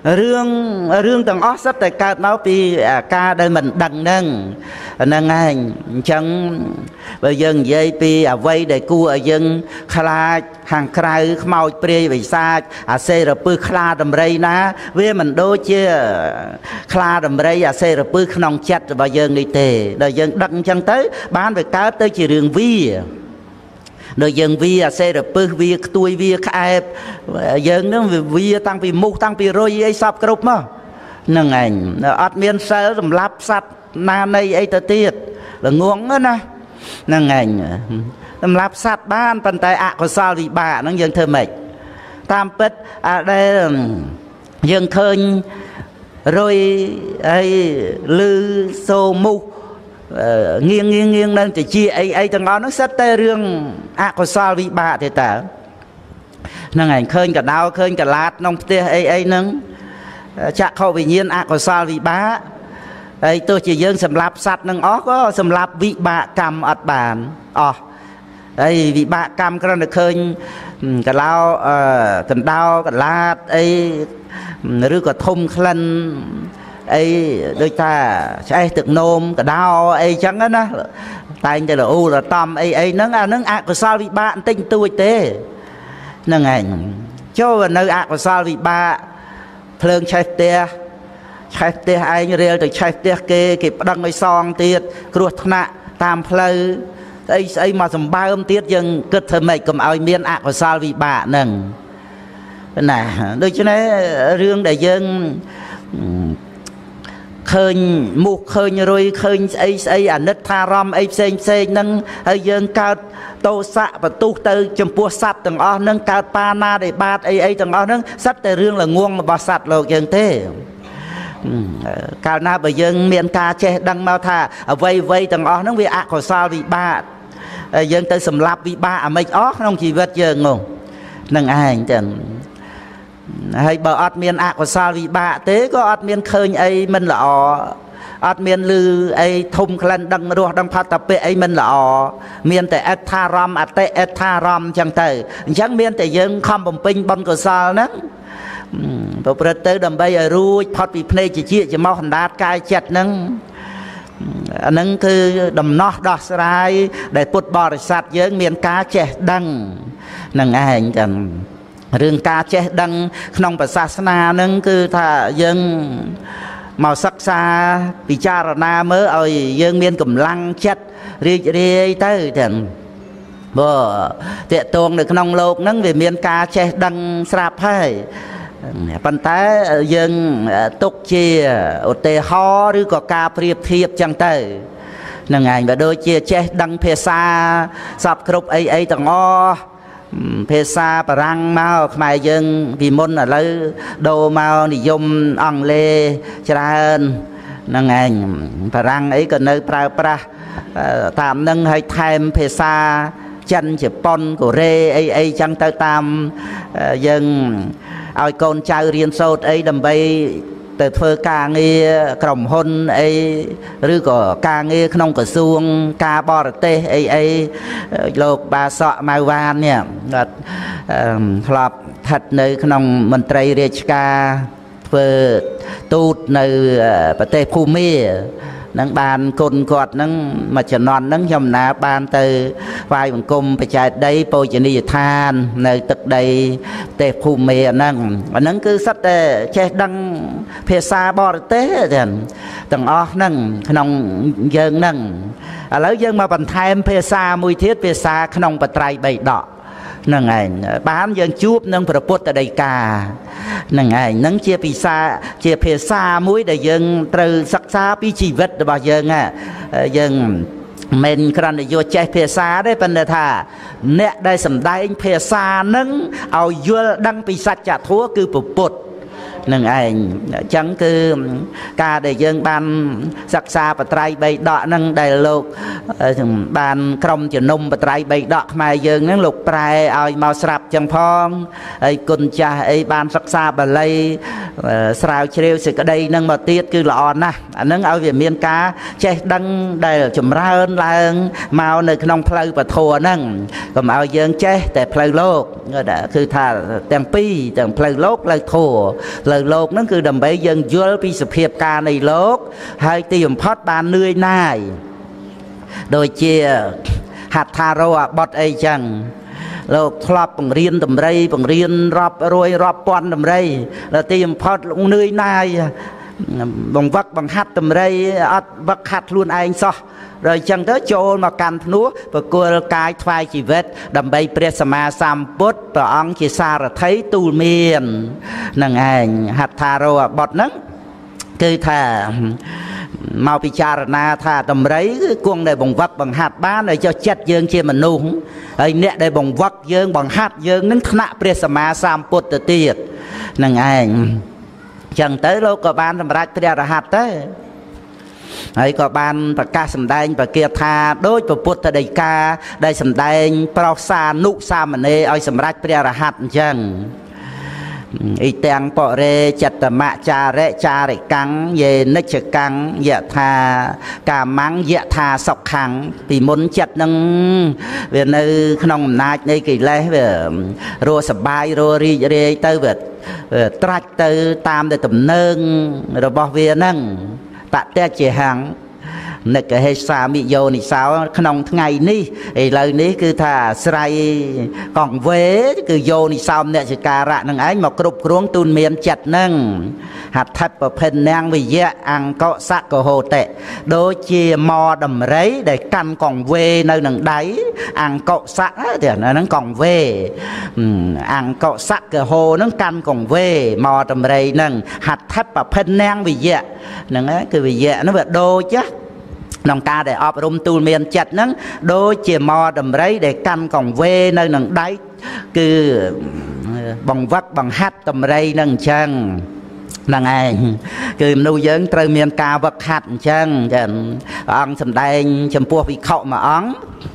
រឿងទាំងអស់សិតតែកើតមកពីការដែលមិនដឹងហ្នឹងហើយអញ្ចឹងបើយើងនិយាយពីអ្វីដែលគួរឲ្យយើងខ្លាចខាងក្រៅខ្មោចព្រាយបិសាចអាសេរពឹសខ្លាដំរីណាវាមិនដូចជាខ្លាដំរីអាសេរពឹសក្នុងចិត្តរបស់យើងនេះទេដល់យើងដឹកអញ្ចឹងទៅបានវាកើតទៅជារឿងវាដល់យើងវាអាសេរពឹសវាខ្ទួយវាក្អែបយើងនឹងវាតាំងពីមូសតាំងពីរុយអីសពគ្រប់មកហ្នឹងឯងអត់មានសិលសម្រាប់សត្វណានៃអីទៅទៀតល្ងងណាហ្នឹងឯងសម្រាប់សត្វបានប៉ុន្តែអកុសលវិបាកហ្នឹងយើងធ្វើម៉េចតាមពិតអាដែលយើងឃើញរុយហើយលឺសូមូសងៀងនៅតិចអីទាំងអស់ហ្នឹងសិតតែរឿងអកុសលវិបាកទេតើហ្នឹងឯងឃើញកដោឃើញកឡាតក្នុងផ្ទះអីហ្នឹងចក្ខុវិញ្ញាណអកុសលវិបាកហើយទោះជាយើងសម្លាប់សត្វនឹងអស់ក៏សម្លាប់វិបាកកម្មអត់បានអស់ហើយវិបាកកម្មគ្រាន់តែឃើញកឡោកណ្ដោកឡាតអីឬក៏ធំក្លិនអីដូចថាឆ្អេះទឹកនោមកដោអីចឹងណាតែងតែរអ៊ូរតំអីហ្នឹងអាហ្នឹងអកុសលវិបាកបន្តិចបន្តួចទេហ្នឹងឯងចូលនៅអកុសលវិបាកភ្លើងឆេះផ្ទះឯងរៀលទៅឆេះផ្ទះគេប្តឹងឲ្យសងទៀតគ្រោះថ្នាក់តាមផ្លូវស្អីមកសម្បើមទៀតយើងគិតធ្វើម៉េចកុំឲ្យមានអកុសលវិបាកហ្នឹងណាដូច្នេះរឿងដែលយើងឃើញមូសឃើញរុយឃើញស្អីអាណិតថារំអីផ្សេងហ្នឹងហើយយើងកើតតោសៈបន្ទុះទៅចំពោះសត្វទាំងអស់ហ្នឹងកើតបាណាដែលបាតអីទាំងអស់ហ្នឹងសិតតែរឿងល្ងងរបស់សត្វលោកយើងទេកាលណាបើយើងមានការចេះដឹងមកថាអ្វីទាំងអស់ហ្នឹងវាអកុសលវិបាកយើងទៅសម្លាប់វិបាកអាម៉េចអស់ក្នុងជីវិតយើងហ្នឹងឯងចឹងហើយបើអត់មានអកុសលវិបាកទេក៏អត់មានឃើញអីមិនល្អអត់មានឮអីធំក្លិនដឹងរសដឹងផតពៈអីមិនល្អមានតែអត្ថារម្មណ៍អតិអត្ថារម្មណ៍ចឹងទៅអញ្ចឹងមានតែយើងខំបំពេញបុណ្យកុសលហ្នឹងប្រព្រឹត្តទៅដើម្បីឲ្យរួចផុតពីភ្នែកជាច្រមុះអណ្ដាតកាយចិត្តហ្នឹងអាហ្នឹងគឺដំណោះដោះស្រាយដែលពុទ្ធបរិស័ទយើងមានការចេះដឹងនឹងឯងចឹងរឿងការចេះដឹងក្នុងព្រះសាសនាហ្នឹងគឺថាយើងមកសិក្សាពិចារណាមើលឲ្យយើងមានកម្លាំងចិត្តរីករាយទៅចឹងបើតេតងនៅក្នុងโลกហ្នឹងវាមានការចេះដឹងស្រាប់ហើយប៉ុន្តែយើងទុកជាឧទាហរណ៍ឬក៏ការប្រៀបធៀបចឹងទៅហ្នឹងឯងបើដូចជាចេះដឹងភាសាសពគ្រប់អីទាំងអស់ភាសាបារាំងមកខ្មែរយើងពីមុនឥឡូវដូរមកនិយមអង់គ្លេសច្រើនហ្នឹងឯងបារាំងអីក៏នៅប្រើប្រាស់តាមនឹងឲ្យថែមភាសាចិនជប៉ុនកូរ៉េអីចឹងទៅតាមយើងឲ្យកូនចៅរៀនសូត្រអីដើម្បីទៅធ្វើការងារក្រុមហ៊ុនអីឬក៏ការងារក្នុងក្រសួងការបរទេសអីលោកបាសក់ម៉ៅវ៉ាននេះគាត់ធ្លាប់ស្ថិតនៅក្នុងមន្ត្រីរាជការធ្វើទូតនៅប្រទេសភូមានឹងបានគុណគាត់នឹងមួយជំនាន់នឹងខ្ញុំណាបានទៅថ្វាយបង្គំបច្ច័យដីបូជនីយដ្ឋាននៅទឹកដីប្រទេសភូមាហ្នឹងអាហ្នឹងគឺសិតតែចេះដឹងភាសាបរទេសទាំងអស់ហ្នឹងក្នុងយើងហ្នឹងឥឡូវយើងមកបន្ថែមភាសាមួយទៀតភាសាក្នុងបត្រៃបិដកហ្នឹងឯងបានយើងជួបនឹងព្រះពុទ្ធដីកាហ្នឹងឯងហ្នឹងជាភាសាមួយដែលយើងត្រូវសិក្សាពីជីវិតរបស់យើងយើងមិនគ្រាន់តែយកចេះភាសាទេប៉ុន្តែថាអ្នកដែលសម្ដែងភាសាហ្នឹងឲ្យយល់ដឹងពីសច្ចធម៌គឺពុទ្ធនឹងឯងអញ្ចឹងគឺការដែលយើងបានសិក្សាបត្រៃបិដកហ្នឹងដែលលោកបានក្រុមជំនុំបត្រៃបិដកខ្មែរយើងហ្នឹងលោកប្រែឲ្យមកស្រាប់ចឹងផងហើយគុណចាស់អីបានសិក្សាបាលីស្រាវជ្រាវសេចក្តីនឹងមកទៀតគឺល្អណាស់អានឹងឲ្យវាមានការចេះដឹងដែលចម្រើនឡើងមកនៅក្នុងផ្លូវពធហ្នឹងកុំឲ្យយើងចេះតែផ្លូវលោកគឺថាទាំងពីរទាំងផ្លូវលោកផ្លូវធម៌ផ្លូវលោកហ្នឹងគឺដើម្បីយើងយល់ពីសភាពការនៃលោកហើយទីបំផុតបាននឿយណាយដូចជាហដ្ឋារោអាបត់អីចឹងលោកធ្លាប់បង្រៀនតម្រៃបង្រៀនរាប់រយរាប់ពាន់តម្រៃដល់ទីបំផុតលោកនឿយណាយបង្វឹកបង្ហាត់តម្រៃអត់វឹកហាត់ខ្លួនឯងសោះrồi chân tớiចូលមកកាន់ភ្នោះប្រគល់កាយថ្វាយជីវិតដើម្បីព្រះសម្មាសម្ពុទ្ធព្រះអង្គជាសារថីទូលមាននឹងឯងហដ្ឋារោអាបត់ហ្នឹងគឺថាមកពិចារណាថាតម្រៃគឺគង់ដែលបង្វឹកបង្ហាត់បានឲ្យចុះចិត្តយើងជាមនុស្សហើយអ្នកដែលបង្វឹកយើងបង្ហាត់យើងនឹងថ្នាក់ព្រះសម្មាសម្ពុទ្ធទៅទៀតនឹងឯងចឹងទៅលោកក៏បានសម្រេចព្រះរហ័តទៅហើយក៏បានប្រកាសសម្ដែងប្រកាសថាដោយពុទ្ធដីកាដែលសម្ដែងប្រោសសានុសាមណេរឲ្យសម្រេចព្រះរហ័តអញ្ចឹងអ៊ីទាំងបរេចតមចារិចារិកੰយេនិច្ចកੰយថាកាមੰយថាសុខੰពីមុនចិត្តនឹងវានៅក្នុងអំណាចនៃកិលេសវារស់សបាយរស់រីករាយទៅវាត្រាច់ទៅតាមតែទំនើងរបស់វាហ្នឹងបតេជាហੰនិកហេសាមិយោនិសោក្នុងថ្ងៃនេះឥឡូវនេះគឺថាអាស្រ័យកងវេគឺយោនិសោមអ្នកចការៈនឹងឯងមកគ្រប់គ្រងទូនមានចិត្តនឹងហត្ថបភិនាងវិយៈអង្គសកហោតិដូចជាមកដំរីដែលកាន់កងវេនៅនឹងដៃអង្គសកទៅហ្នឹងកងវេអង្គសកហោហ្នឹងកាន់កងវេមកដំរីហ្នឹងហត្ថបភិនាងវិយៈហ្នឹងគឺវិយៈហ្នឹងវាដូចក្នុងការដែលអប់រំទូលមានចិត្តហ្នឹងដូចជាមកដំរីដែលកាន់កងវេនៅនឹងដៃគឺបង្វឹកបង្ហាត់ដំរីហ្នឹងអញ្ចឹងហ្នឹងឯងគឺមនុស្សយើងត្រូវមានការវឹកហាត់អញ្ចឹងចាព្រះអង្គសម្ដែងចំពោះភិក្ខុមួយអង្គ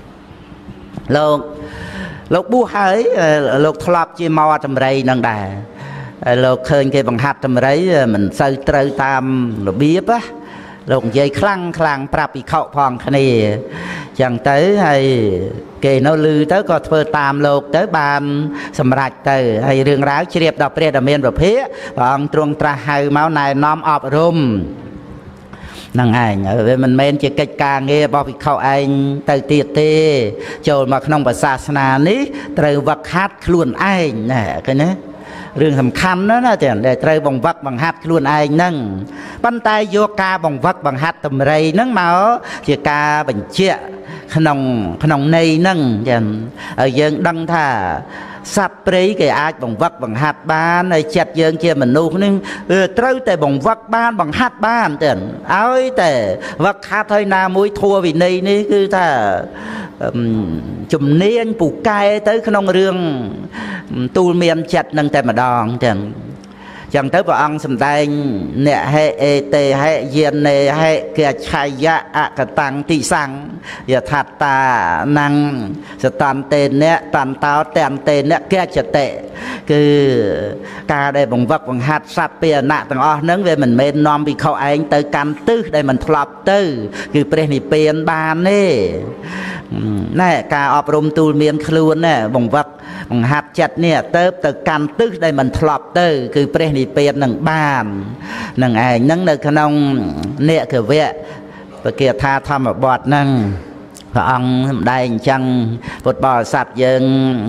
លោកបួសហើយលោកធ្លាប់ជាមកដំរីហ្នឹងដែរលោកឃើញគេបង្ហាត់ដំរីមិនសូវត្រូវតាមរបៀបណាលោកនិយាយខ្លាំងប្រាប់ភិក្ខុផងគ្នាចឹងទៅហើយគេនៅលឺទៅក៏ធ្វើតាមលោកទៅបានសម្រេចទៅហើយរឿងរ៉ាវជ្រាបដល់ព្រះដ៏មានពភៈព្រះអង្គទ្រង់ត្រាស់ហៅមកណែនាំអប់រំហ្នឹងឯងវាមិនមែនជាកិច្ចការងាររបស់ភិក្ខុឯងទៅទៀតទេចូលមកក្នុងសាសនានេះត្រូវវឹកហាត់ខ្លួនឯងណាឃើញទេរឿងសំខាន់ណាស់ដែលត្រូវបង្វឹកបង្ហាត់ខ្លួនឯងហ្នឹងប៉ុន្តែយកការបង្វឹកបង្ហាត់តម្រៃហ្នឹងមកជាការបញ្ជាក់ក្នុងន័យហ្នឹងចឹងឲ្យយើងដឹងថាសត្វព្រៃគេអាចបង្វឹកបង្ហាត់បានហើយចិត្តយើងជាមនុស្សហ្នឹងត្រូវតែបង្វឹកបានបង្ហាត់បានទៅឲ្យតែវឹកហាត់ឲ្យណាមួយធัวវិន័យនេះគឺថាជំនាញពូកែទៅក្នុងរឿងទូលមានចិត្តនឹងតែម្ដងចឹងទៅព្រះអង្គសម្ដែងអ្នកហេអេតេហេយានេហេកឆាយៈអកតាំងតិសੰយថាតាណੰសតន្តេនៈតន្តោតន្តេនៈកចតិគឺការដែលបង្វឹកបង្ហាត់សត្វពាហនៈទាំងអស់ហ្នឹងវាមិនមែននាំពីខុសឯងទៅកាន់ទិសដែលមិនធ្លាប់ទៅគឺព្រះនិព្វានបានទេណែការអប់រំទូលមានខ្លួនណែបង្វឹកបង្ហាត់ចិត្តនេះទៅកាន់ទិសដែលមិនធ្លាប់ទៅគឺព្រះនិព្វាននឹងបាននឹងឯងហ្នឹងនៅក្នុងនេកវៈបកាថាធម្មបទហ្នឹងព្រះអង្គសម្ដែងអញ្ចឹងពុទ្ធបរិស័ទយើង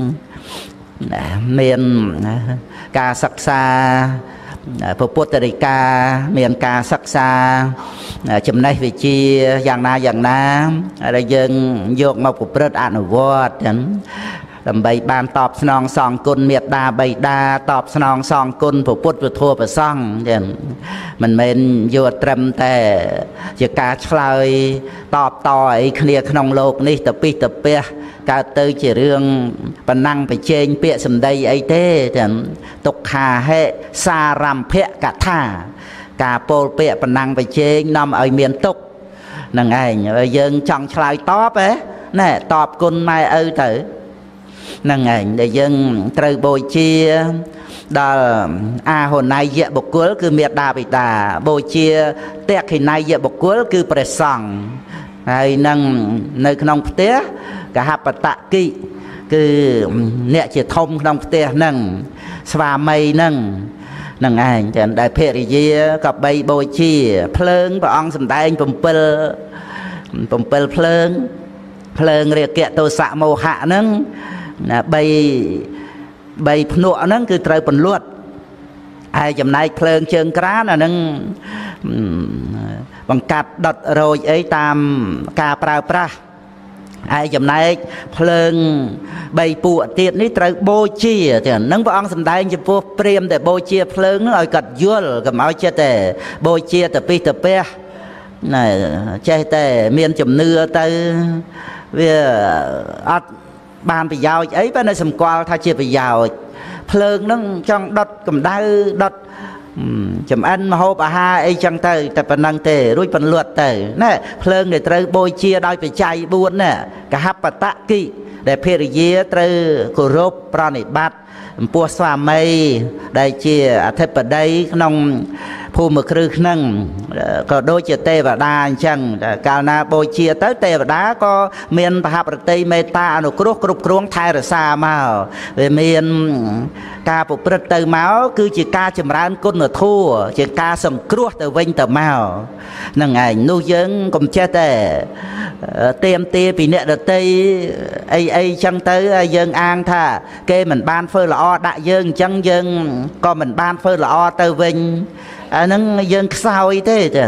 មានការសិក្សាពុទ្ធដីកាមានការសិក្សាចំណេះវិជ្ជាយ៉ាងណាដែលយើងយកមកប្រព្រឹត្តអនុវត្តចឹងដើម្បីបានតបស្នងសងគុណមេត្តាបិតាតបស្នងសងគុណព្រះពុទ្ធព្រះធម៌ព្រះសង្ឃចឹងមិនមែនយកត្រឹមតែជាការឆ្លើយតបតអីគ្នាក្នុងលោកនេះទៅពីទៅពះកើតទៅជារឿងបណ្ណੰបជែងពាក្យសម្ដីអីទេចឹងទុក្ខាហេសារម្ភកថាការពោលពាក្យបណ្ណੰបជែងនាំឲ្យមានទុក្ខនឹងឯងយើងចង់ឆ្លើយតបណែតបគុណម៉ែឪទៅហ្នឹងឯងដែលយើងត្រូវបូជាដល់អាហូណៃយៈបុគ្គលគឺមេត្តាបិតាបូជាតេខិណៃយៈបុគ្គលគឺព្រះសង្ឃហើយនឹងនៅក្នុងផ្ទះកហបតគិគឺអ្នកជាធំក្នុងផ្ទះហ្នឹងស្វាមីហ្នឹងនឹងឯងចឹងដែលភរិយាក៏បីបូជាភ្លើងព្រះអង្គសម្ដែង7ភ្លើងរាគៈទោសៈមោហៈហ្នឹង3ភ្នក់ហ្នឹងគឺត្រូវពន្លត់ហើយចំណែកភ្លើងជើងក្រានអាហ្នឹងបង្កាត់ដុតរោចអីតាមការប្រើប្រាស់ហើយចំណែកភ្លើង3ពួកទៀតនេះត្រូវបូជាចឹងហ្នឹងព្រះអង្គសម្ដែងចំពោះព្រាហ្មណ៍ដែលបូជាភ្លើងហ្នឹងឲ្យគាត់យល់កុំឲ្យចិត្តតែបូជាទៅពីទៅពះណែចេះតែមានជំនឿទៅវាអត់បានប្រយោជន៍អីបើនៅសម្គាល់ថាជាប្រយោជន៍ភ្លើងហ្នឹងចង់ដុតកម្ដៅដុតចំអិនម្ហូបអាហារអីចឹងទៅតែប៉ុណ្្នឹងទេរួចពន្លត់ទៅណែភ្លើងដែលត្រូវបូជាដោយបច្ច័យ4ណាកហបតគិដែលភរិយាត្រូវគោរពប្រណិប័តចំពោះស្វាមីដែលជាអធិបតីក្នុងភូមិគ្រឹះហ្នឹងក៏ដូចជាទេវតាអញ្ចឹងកាលណាបូជាទៅទេវតាក៏មានបហប្រតិមេត្តាអនុគ្រោះគ្រប់គ្រងថែរក្សាមកវាមានការប្រព្រឹត្តទៅមកគឺជាការចម្រើនគុណធម៌ជាការសង្គ្រោះទៅវិញទៅមកហ្នឹងឯងនោះយើងកុំចេះតែទៀមទាពីអ្នកដតីអីចឹងទៅហើយយើងអាងថាគេមិនបានធ្វើល្អដាក់យើងអញ្ចឹងយើងក៏មិនបានធ្វើល្អទៅវិញអាហ្នឹងយើងខ្សោយទេចា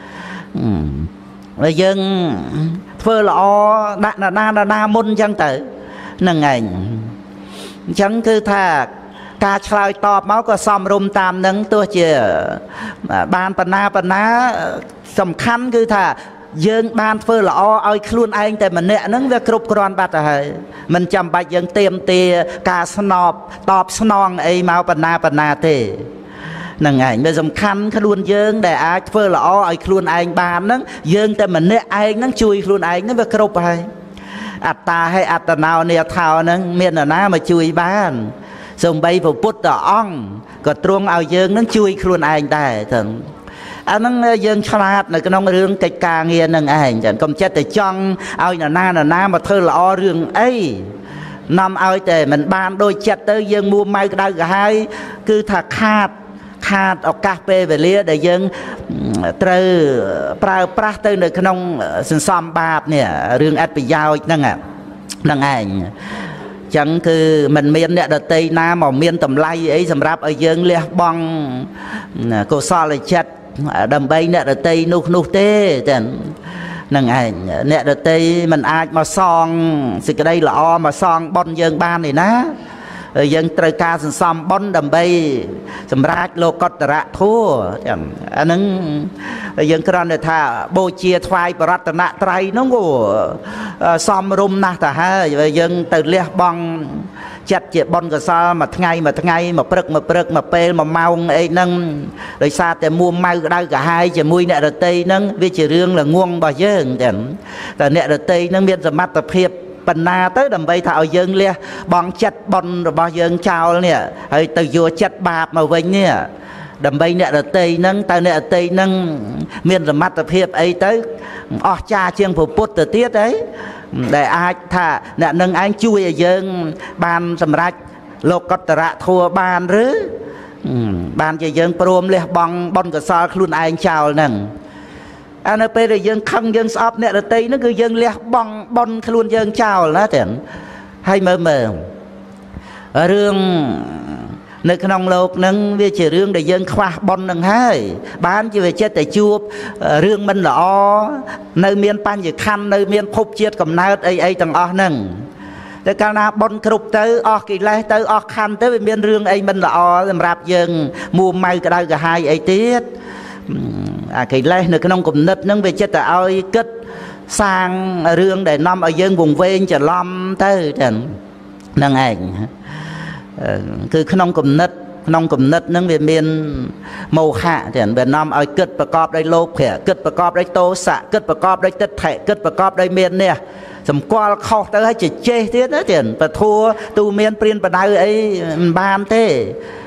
ហើយយើងធ្វើល្អដាក់ណាមុនអញ្ចឹងទៅហ្នឹងឯងអញ្ចឹងគឺថាការឆ្លើយតបមកក៏សមរម្យតាមនឹងទោះជាបានបណ្ណាសំខាន់គឺថាយើងបានធ្វើល្អឲ្យខ្លួនឯងតែម្នាក់ហ្នឹងវាគ្រប់គ្រាន់បាត់ទៅហើយមិនចាំបាច់យើងទៀមទាការស្នប់តបស្នងអីមកបណ្ណាទេហ្នឹងឯងវាសំខាន់ខ្លួនយើងដែលអាចធ្វើល្អឲ្យខ្លួនឯងបានហ្នឹងយើងតែម្នាក់ឯងហ្នឹងជួយខ្លួនឯងហ្នឹងវាគ្រប់ហើយអត្តាហើយអត្តណោនេថោហ្នឹងមាននរណាមកជួយបានសូម្បីព្រះពុទ្ធអង្គក៏ទ្រង់ឲ្យយើងនឹងជួយខ្លួនឯងដែរចឹងអាហ្នឹងយើងឆ្លាតនៅក្នុងរឿងកិច្ចការងារនឹងឯងចឹងកុំចិត្តតែចង់ឲ្យនរណាមកធ្វើល្អរឿងអីនាំឲ្យតែមិនបានដូចចិត្តទៅយើងមួម៉ៅក្តៅក្រហាយគឺថាខាតឱកាសពេលវេលាដែលយើងត្រូវប្រើប្រាស់ទៅនៅក្នុងសន្សំបាបនេះរឿងអត្ថប្រយោជន៍ហ្នឹងឯងចឹងគឺមិនមានអ្នកដតីណាមកមានតម្លៃអីសម្រាប់ឲ្យយើងលះបង់កុសលចិត្តដើម្បីអ្នកដតីនោះទេចឹងហ្នឹងឯងអ្នកដតីមិនអាចមកសងសេចក្តីល្អមកសងបុណ្យយើងបានទេណាយើងត្រូវការសន្សំបុណ្យដើម្បីសម្រាប់លោកុត្តរធម៌ចឹងអាហ្នឹងយើងគ្រាន់តែថាបូជាថ្វាយបរតនត្រ័យហ្នឹងក៏សមរម្យណាស់ទៅហើយយើងទៅលះបង់ចិត្តជាបុណ្យកុសលមួយថ្ងៃមួយព្រឹកមួយពេលមួយម៉ោងអីហ្នឹងដោយសារតែមួម៉ៅក្តៅក្រហាយជាមួយអ្នកដតីហ្នឹងវាជារឿងល្ងងរបស់យើងចឹងតែអ្នកដតីហ្នឹងមានសមត្ថភាពបណ្ណាទៅដើម្បីថាឲ្យយើងលះបង់ចិត្តបុណ្យរបស់យើងចោលនេះហើយទៅយកចិត្តបាបមកវិញនេះដើម្បីអ្នកដតីហ្នឹងតើអ្នកដតីហ្នឹងមានសមត្ថភាពអីទៅអស្ចារ្យជាងព្រះពុទ្ធទៅទៀតអីដែលអាចថាអ្នកនឹងឯងជួយឲ្យយើងបានសម្រេចលោកុត្តរធម៌បានឬបានជាយើងព្រមលះបង់បុណ្យកុសលខ្លួនឯងចោលហ្នឹងអានៅពេលដែលយើងខឹងយើងស្អប់អ្នកដតីហ្នឹងគឺយើងលះបង់បុណ្យខ្លួនយើងចោលណាទាំងហើយមើលរឿងនៅក្នុងលោកហ្នឹងវាជារឿងដែលយើងខ្វះបុណ្យហ្នឹងហើយបានជាវាចិត្តតែជួបរឿងមិនល្អនៅមានបញ្ញខណ្ឌនៅមានភពជាតិកំណើតអីទាំងអស់ហ្នឹងតែកាលណាបុណ្យគ្រប់ទៅអស់កិលេសទៅអស់ខណ្ឌទៅវាមានរឿងអីមិនល្អសម្រាប់យើងមួម៉ៅក្តៅក្រហាយអីទៀតអាកិលេសនៅក្នុងគំនិតហ្នឹងវាចិត្តតែឲ្យគិតសាងរឿងដែលនាំឲ្យយើងវង្វេងច្រឡំទៅចឹងហ្នឹងឯងគឺក្នុងគំនិតហ្នឹងវាមានមោហៈចឹងវានាំឲ្យគិតប្រកបដោយលោភៈគិតប្រកបដោយទោសៈគិតប្រកបដោយទិដ្ឋិគិតប្រកបដោយមាននេះសម្គាល់ខុសទៅហើយចេះទៀតណាចឹងពធัวទូមានព្រានបដៅអីមិនបានទេ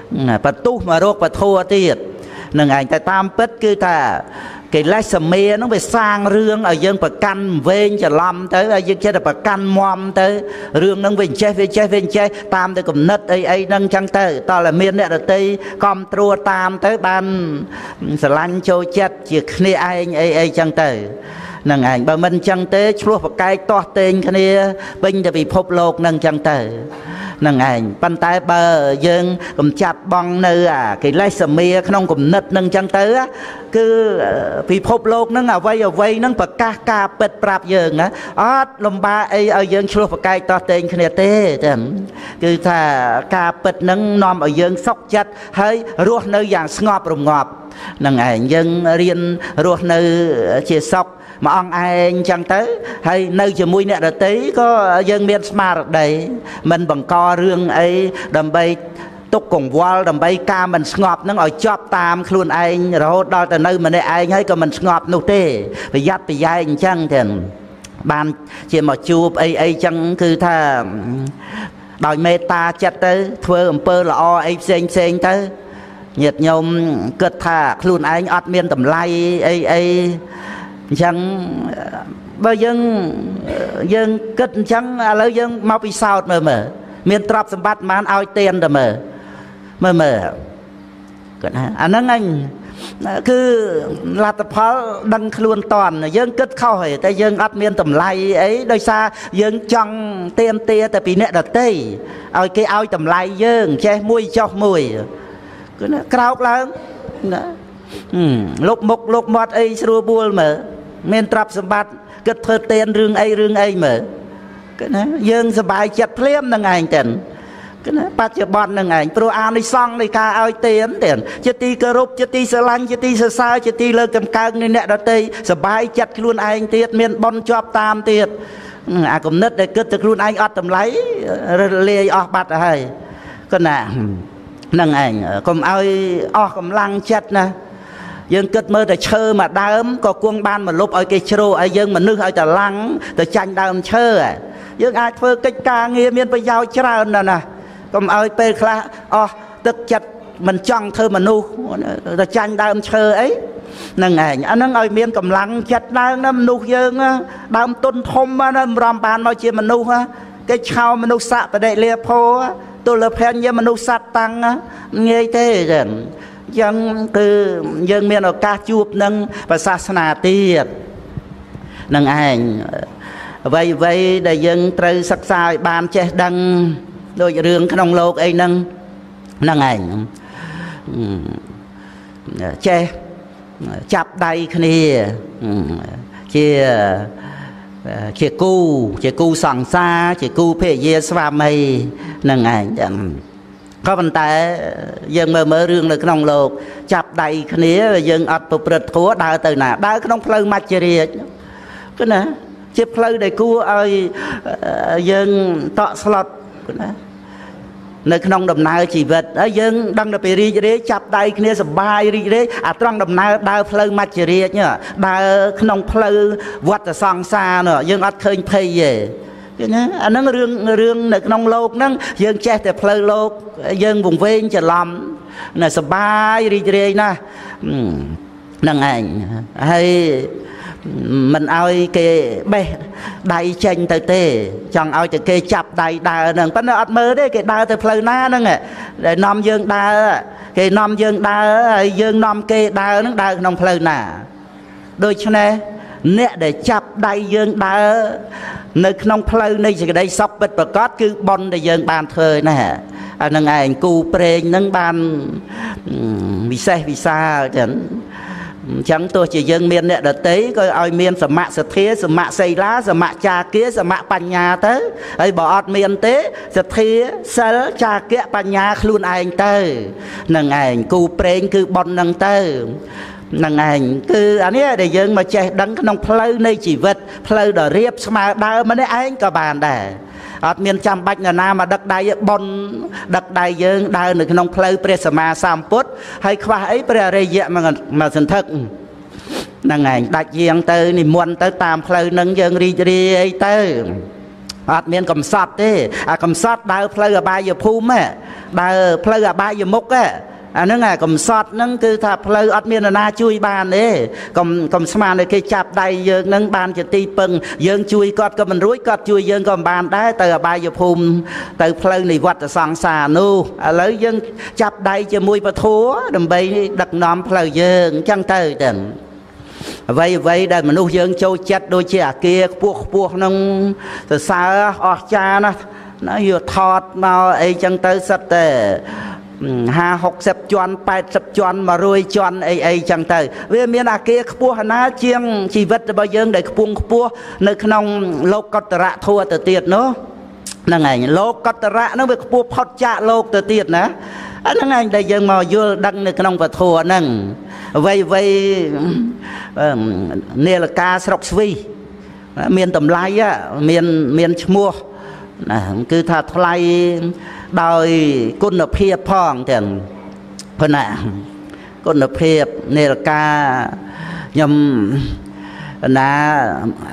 bật tu mà rốt bật thua tiệt nâng ảnh tại tam bích cứ ta cái lái xe mê nó phải sang rương ở dân bà căn vên cho lâm tới ở dân chết là bà căn mòm tới rương nâng vinh chết tam tới cùng nứt ấy nâng chăng tới to là miền nè là tây com trua tam tới ban sờ lanh trôi chết chỉ khi ai chăng tới nâng ảnh bà mình chăng tới chua một cái to tên cái này bình để bị phốp lột nâng chăng tới nâng ảnh bàn tay bờ dân cùng chặt băng nơi cái lái xe mê không cùng nứt nâng chăng tới cứ vì phốp lột nâng ở vây nâng bậc ca bật prap dân lồng ba ấy ở dân chua một cái to tên cái này tê cứ thà ca bật nâng nòm ở dân sóc chặt hay ruột nơi dạng ngọt rùng ngọt nâng ảnh dân riêng ruột nơi chia sóc mà ông ai chẳng tới hay nơi cho mùi nè tí có dân miền smart đây mình bằng co rương ấy đầm bay túc cùng wall đầm bay ca mình ngọt nó ngồi chóp tam luôn anh rồi đó từ nơi mình đây anh ấy có mình ngọt nụ tê vì dắt vì dai chẳng thì ban chỉ mà chụp ấy chẳng cứ tha đòi meta chặt tới thưa pơ là o ấy xanh tới nhiệt nhôm cất thà luôn anh ọt miên tầm lay ấy chẳng bao dân kết chẳng lấy dân mau bị sao mà miền trap sầm bát mán ao tiền rồi mà anh nói anh cứ là tập pháo đăng luôn toàn dân kết khâu hỏi tại dân ắt miền tầm lay ấy đôi xa dân trong tiền tia tại vì nè đặt tây ao cái ao tầm lay dân che mùi cho mùi cứ nó cao lắm lúc mót ấy xua buồn mà miền trap sầm bát kết thơ tiền rương ấy mà cái này dân sờ bài chặt phèm năng ảnh tiền cái này bắt chặt bọt năng ảnh pro an đi xong đi ca ao tiền chặt ti cơ rúp chặt ti sờ lanh chặt ti sờ sao chặt ti lơ cầm cang này nè đó tây sờ bài chặt luôn anh tiệt miền bon chọp tam tiệt cũng nứt để kết từ luôn anh ọt tầm lấy lê ọt bát hay cái này năng ảnh còn ao ọt cầm lăng chặt nè dân kết mơ để chơi mà đám có quân ban mà lúc ở cái chô ai dân mà nước ở tà lăng để tranh đám chơi dân ai phơi cái ca nghe miền bây giờ chơi nè còn ở pe khla tức chặt mình chọn thơ mà nu để tranh đám chơi ấy nâng ảnh anh nâng ở miền cầm lăng chặt đám nó nu dân đám tôn thom nó ram ban nói chuyện mà nu cái chào mà nu sạ tại đây liệp phô tôi là phen như mà nu sạ tăng nghe thế rồi dân từ dân miền ở ca chuột nâng và sa na tiệt nâng ảnh vậy để dân trời sắc sai ban che đăng đôi rương trong lô ấy nâng ảnh che chắp đầy kia chia cu sòng xa chia cu phê dê sva mây nâng ảnh có vấn đề dân mơ rương được trong lột chắp đầy khía dân ọt bụt rực thua đào từ nè đào trong phơi mặt chơi cái nè chếp phơi để cua ơi dân tọ slot nơi trong đầm nai chỉ vật ở dân đang được bị ri chắp đầy khía sầm bay ri trong đầm nai đào phơi mặt chơi nhá đào trong phơi vượt từ song xa nữa dân ọt khơi phơi về anh nó rương nực nông lột nó dân che để phơi lột dân vùng ven chờ làm là sờ bay đi nè nâng ảnh hay mình ai cái bè đầy chanh tới tê chẳng ai từ cái chập đầy đà nâng bắt nó mơ đấy cái đà từ phơi na nâng để nom dân đà cái nom dân đà dân nom cái đà nó đà nông phơi nà đôi cho nên nè để chập đầy dân đà nơi trong phơi này chỉ đây sắp bật bật cót cứ bon để dân bàn thời nè nâng ảnh cu pre nâng bàn vì sao chẳng tôi chỉ dân miền nè đợt tế coi ai miền sầm mạ sờ thía sầm mạ xây lá sầm mạ cha kia sầm mạ pan nhà tới ai bỏ miền tế sờ thía sờ cha kia pan nhà luôn anh tới nâng ảnh cu pre cứ bon nâng tới nâng ảnh cứ anh ấy để dân mà che đắng trong phơi này chỉ vật phơi đỏ riệp mà đào mà đấy anh cả bàn để miền trăm bách là nam mà đất đai bon đất đai dân đào được trong phơi presma samput hay khoa ấy pre mà sinh thực nâng ảnh đại diện tới niệm muôn tới tam phơi nâng dân ri ấy tới อดเมียนกำซัดเด้กำซัดดาวเพลย์บายอยู่ภูมิดาวเพลย์บายอยู่มุกอันนั้นไงกำซัดนั่นคือถ้าเพลย์อดเมียนนาช่วยบ้านเด้กำสมานเลยคือจับได้เยอะนั่งบ้านจะตีปึงเยอะช่วยกอดก็มันรู้กอดช่วยเยอะก็บ้านได้แต่บายอยู่ภูมิแต่เพลย์ในวัดสังสานูแล้วยังจับได้จะมวยประทัวดำไปดักน้อมเพลย์เยอะจังเตอเด่นvậy đây mà nuôi dưỡng châu chết đôi trẻ kia buộc nông từ xa ở cha nó vừa thọt mà ấy chẳng tới sắp tệ 50 chọn 80 chọn mà rồi chọn ấy chẳng tới vì miền à kia buộc nó chiêng chỉ vật bao giờ để buộc nơi nông lộc cọt rạ thua từ tiệt nó là ngày lộc cọt rạ nó bị buộc phật chạ lộc từ tiệt nè anh nói anh đây giờ mà vô đăng nơi nông và thua nâng vậy nè là ca sọc suy miền tầm lai á miền mua cứ thật lai đòi côn lập hiệp phong tiền phần nè côn lập hiệp nè là ca nhầm là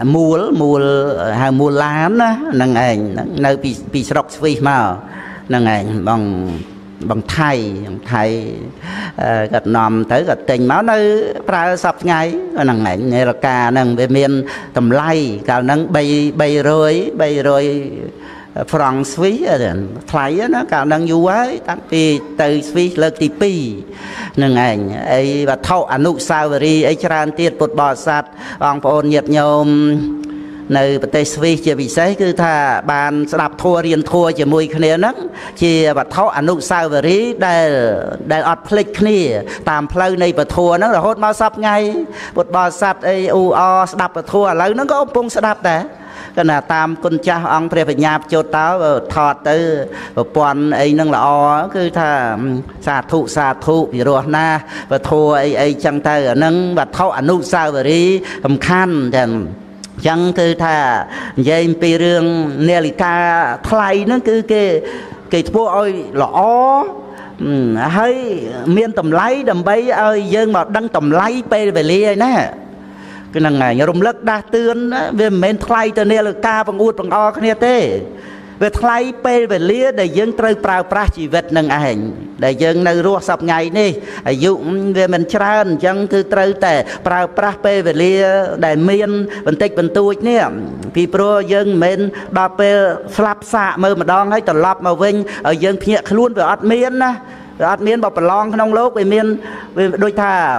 mua lán á năng ảnh nơi bị sọc suy mà năng ảnh bằng thay gật nòm tới gật tình máu nơi pra sập ngay năng ảnh này là ca năng về miền tầm lai cả năng bay rồi France Swiss thấy nó cả năng du ấy tại vì từ Swiss lên tí pi năng ảnh ấy và thâu ảnh nụ sao về ấy tràn tiết bột bò sạt ông phồn nhiệt nhôm nơiประเทศ Swiss ជាពិសេសគឺថាបានស្ដាប់ធัวរៀនធัวជាមួយគ្នាហ្នឹងជាវត្ថុអនុស្សាវរីយ៍ដែលអត់ភ្លេចគ្នាតាមផ្លូវនៃពធัวហ្នឹងរហូតមកសប្ថ្ងៃពុទ្ធបរិស័ទអីអ៊ូអស្ដាប់ពធัวឥឡូវហ្នឹងក៏កំពុងស្ដាប់ដែរគណៈតាមគុណចាស់អង្គព្រះបញ្ញាបច្ចុតតើថតទៅប្រព័ន្ធអីហ្នឹងល្អគឺថាសាធុពីរស់ណាពធัวអីចឹងទៅអាហ្នឹងវត្ថុអនុស្សាវរីយ៍សំខាន់ទាំងchẳng cứ thà dây pi rương nè lì ca thay nó cứ cái thua ơi lõ hơi miên tầm lấy đầm bay ơi dân mà đăng tầm lấy pe về lia nè cái năng ngày nhà rung lắc đa tương về men thay từ nè lì ca bằng uất bằng o cái nè tê về thay pe về lia để dân trơi prao pra chỉ vật năng ảnh để dân nơi ruột sập ngày nè dụng về mình tràn chẳng cứ trơi tè prao pra pe về lia để miên bình tịch bình tuổi nè vì pro dân mình đạp pe slap xạ mơ mà đong hay tận lọp mà vinh ở dân nhẹ luôn về ắt miên na ắt miên bảo long không lốp về miên về đôi thà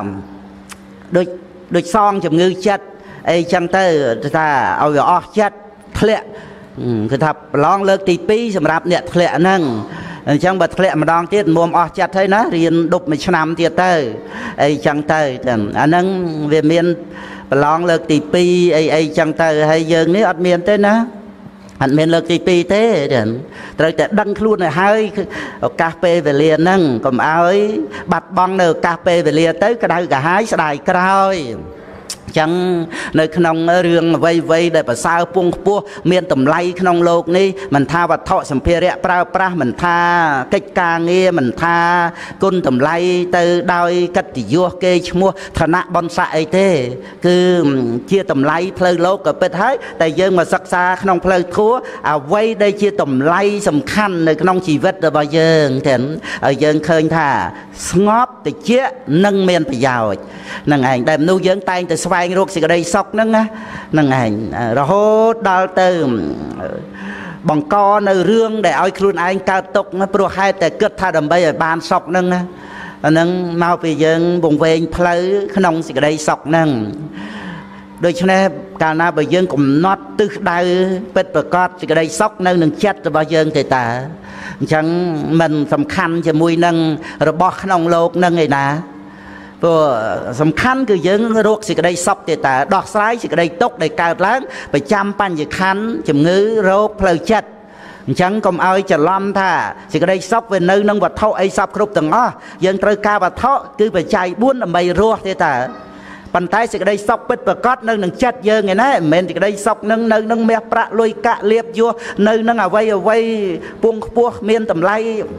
đôi son chụp ngư chất ấy chẳng tới thà ao về o chất lẹคือถ้าลองเลิกตีปีสำหรับเนี่ยแผลนั่งจังบัดแผลมาดองเตี้ยมัวออกจัดให้นะเรียนดุบไม่ชนำเตี้ยเตอไอ้จังเตออันนั้นเวียนเมียนลองเลิกตีปีไอ้จังเตอให้เยิงนี้อัดเมียนเต้นะอัดเมียนเลิกตีปีเต้เดี๋ยวแต่ดังครูนให้กาเฟ่ไปเรียนนั่งก็เอาบัดบองเนอกาเฟ่ไปเรียนเต้ก็ได้ก็หายสลายกล้อย chẳng nơi khung riêng vây để bà sao pung pua miền tầm lay khung lộc ní mình tha vật thọ sầm phê rẽ pra mình tha cách ca nghe mình tha côn tầm lay từ đôi cách thì vua kê mua thà nạ bon sại thế cứ chia tầm lay phơi lộc ở bên thái tại dân mà sắc xa khung phơi thua vây đây chia tầm lay sầm khăn nơi khung chỉ vật là bao giờ thèn ở dân khơi thà ngóp thì chia nâng miền phải giàu nâng ảnh đem nuôi dưỡng tay từ xoay ruột xì đây sọc nâng ảnh rồi hốt đào từ bằng co nơi rương để ao khuôn anh cao tục nó pro haiแต่ cất tha đầm bay ở ban sọc nâng mau bây giờ vùng về phơi nông xì đây sọc nâng đôi cho nên cả na bây giờ cũng nót từ đây bết bờ cọt xì đây sọc nâng chết bao giờ thì ta chẳng mình sầm khăn cho mùi nâng rồi bỏ nông lột nâng ngày nàสำคัญคือยังโรคสิกระไดซอกแต่ดอกสายสิกระไดตกได้กาดล้างไปจำปัญญาคันจมงื้อโรคเพลจัดchẳng còn aiจะล้อมท่าสิกระไดซอกเป็นเนื้อนังวัดเท่าไอซอกครบตั้งยังตรกาวัดเท่าคือไปใจบุญไม่รัวแต่ปัญไทยสิกระไดซอกเป็ดประกอบเนื้อหนึ่งจัดเยอะไงนะเมนสิกระไดซอกเนื้อเมียประลุยกะเลียบยัวเนื้อเอาไว้ปุงปัวเมียนตำไล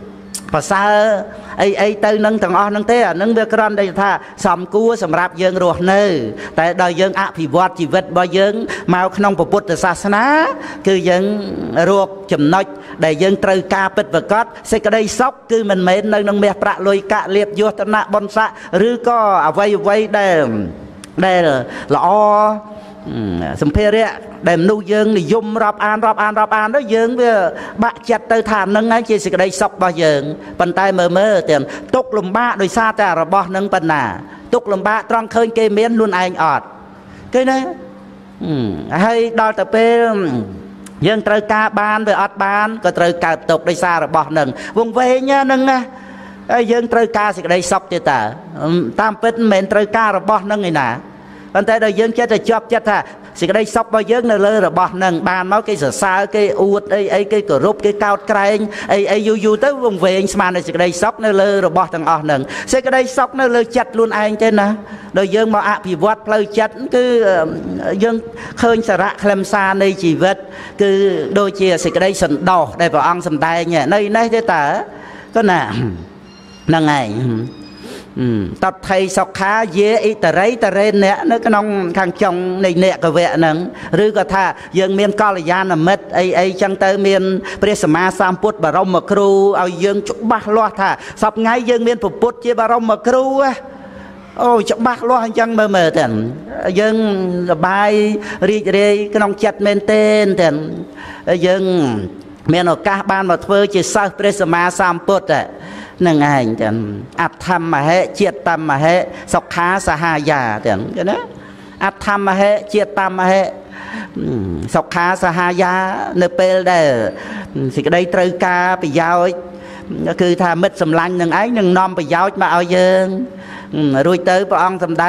ภาษาไอ้เตยนั่งต่างอ้อนั่งเตะนั่งเบกรันได้ท่าสมกู้สำหรับยังรัวเนื้อแต่โดยยังอภิวัตชีวิตบ่ยังมาขนมพุทธศาสนาคือยังรวบจำนวนได้ยังตรึกาปิดประกอบเสกได้ซอกคือมันเหม็นนั่งเมียประลอยกะเลียบโยธนะบนสะหรือก็เอาไว้ได้ละอสมเพเรียได้นูยังนิยมรับอ่านแล้วยังเพื่อบะจัดเตยถามนั่งไงเจสิกได้ซอกบ่ยังปันไตเมื่อเตียนตกลมบ้าโดยซาแต่ระบอบนั่งปันนาตกลมบ้าตรองเคยเกมียนลุนไอออดก็นะให้ดอลแต่เป็นยังตรกาบานไปออดบานก็ตรกาตกโดยซาระบอบนั่งวงเวเนี่ยนั่งนะยังตรกาสิกได้ซอกเจตาตามเป็นเหม็นตรการะบอบนั่งไงนะปันแต่โดยยังจะจบจะท่าสิ่งใดซอกบ่ยังนั่นเลยระบอบนั่งบานมาcáiสาวcáiอวดcáiกรุบcái caoไกรไอ้อยู่tớiวงเวงสมานในสิ่งใดซอกนั่นเลยระบอบทั้งออกนั่งสิ่งใดซอกนั่นเลยจัดล้วนไอ้เจ้านะโดยยังมาอภิวัตเพลจัดคือยังเคยสระเคลมซาในชีวิตคือโดยเชี่ยสิ่งใดสันดอกได้พระองค์สำได้เนี่ยในเจ้าตาก็น่ะนั่งไงตัดไทยสกขาเยอิตะไรตะเรนเนี่ยนึกน้องทางจงในเนี่ยกเวนังหรือก็ถ้ายังเมียนกอลยานเม็ดไอจังเตอเมียนเปรียสมาสามพุทธบรมครูเอายังจุบะล้อท่าสับไงยังเมียนพุทธเจบรมครูโอ้จุบะล้อจังเมื่อแต่ยังบายรีเรยก็น้องจัดเมนเตนแต่ยังเมียนโอกาสบ้านมาเพื่อจะสร้างเปรียสมาสามพุทธนั่งไงจันอัตธรรมมาให้เจียตามมาให้สกขาสหายาจันกันนะอัตธรรมมาให้เจียตามมาให้สกขาสหายาเนเปลได้สิ่งใดตรึกาไปยาวก็คือถ้ามิดสำลังหนึ่งไอ้หนึ่งนอมไปยาวมาเอาเยิงรวยเตยพระองค์สำได้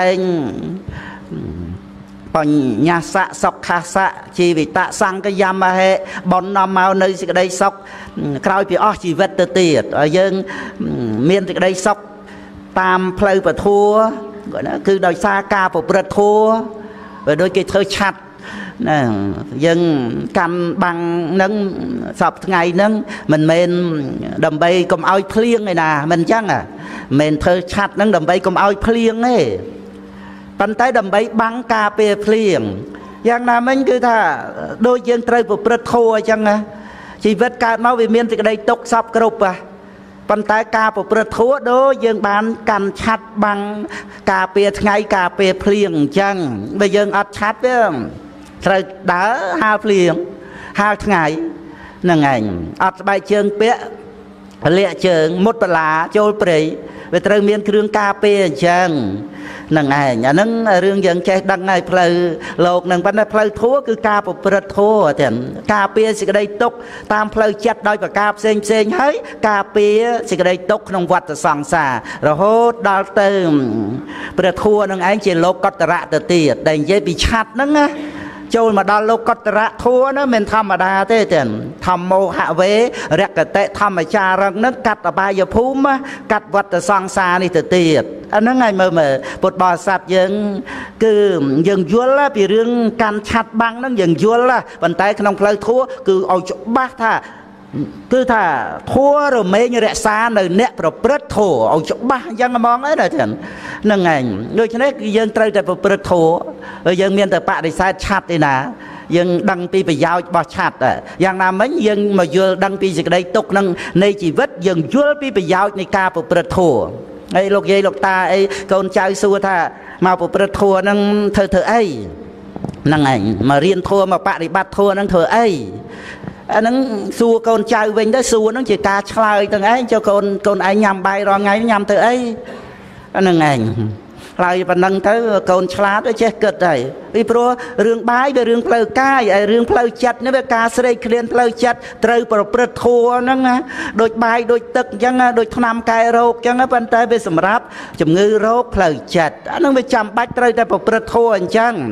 ปัญญาสะสกขาสะชีวิตสังกยามมาให้บอนนอมเอาในสิ่งใดสกคราวไปอ้อชีวิตเตียดยังเมียนสิ่งใดสกตามเพลย์ประทัวก็นะคือโดยซากาประทัวโดยเกเธอชัดนะยังกันบังนั่งสับไงนั่งมันเมนดำใบกลมเอาเพลียงไงนะมันจังอ่ะเมนเธอชัดนั่งดำใบกลมเอาเพลียงไงปันไตดำใบบังกาเปเพลียงอย่างนั้นมันคือถ้าโดยยังเตยประทัวจังนะชีวิตการมาวิเมียนสิ่งใดตกซับกรุบอ่ะปันไตกาประทัวโดยยังบานกันชัดบังกาเปไงกาเปเพลียงจังไปยังอัดชัดเรื่องเธอด่าหาเพลียงหาไงนั่งไงอัดใบเชิงเป๊ะเละเชิงมุดปลาโจลเปรย์ไปเติมเมียนเครื่องกาเปจังนั่งไงอันนั้นเรื่องยังแค่ดังไงเพลย์โลกนั่งปันเพลย์ทัวคือกาปประทัวแต่กาเปียสิ่งใดตกตามเพลย์จัดโดยประกาศเซงให้กาเปียสิ่งใดตกนองวัดสังสารเราโหดดาวเติมประทัวนั่งไอ้เจโลกตระเตียดได้เย็บปีชัดนั่งไงโจมาดาโลกตระทัวนั่นเป็นธรรมดาเต้เต็นทำโมหะเวเรียกแต่ธรรมชารังนักกัดอบายภูมิกัดวัดสังสารนี่เตียดอันนั้นไงเมื่อปวดบอสัตว์ยังคือยังยัวละปีเรื่องการชัดบังนั่งยังยัวละวันใต้ขนมเพลย์ทัวคือเอาจบ้าท่าคือถ้าทัวเราไม่ยังเรศาในเนี้ยประพฤติทัวเอาจบ้ายังมองไอ้ไหนเถอะนั่งไงโดยฉะนั้นยังเตยแต่ประพฤติทัวยังมีแต่ปะในสายชัดเลยนะยังดังปีไปยาวบอชัดอ่ะอย่างนั้นมันยังมายัวดังปีสิ่งใดตกนั่งในชีวิตยังยัวปีไปยาวในกาประพฤติทัวไอ้ลูกยัยลูกตาไอ้คนใจสู้ถ้ามาปุประทัวนั่งเธอไอ้นั่งไงมาเรียนทัวมาปฏิบัติทัวนั่งเธอไอ้อันนั้นสู้คนใจเวงได้สู้นั่งจะกาชลายตั้งไอ้เจ้าคนไอ้ยำใบรอไงยำเธอไอ้อันนั้นไงลายปนังเธอคนฉลาดได้เช็คเกิดได้อีโปรเรื่องใบเป็นเรื่องเพลย์กายไอ้เรื่องเพลย์จัดนี่เป็นการแสดงเคลียนเพลย์จัดเตยประทัวนั่งไงโดยใบโดยตึกยังไงโดยทำกายโรคยังไงปันเตยเป็นสำรับจมเงือโรคเพลย์จัดอันนั้นไปจำใบเตยแต่ประทัวจัง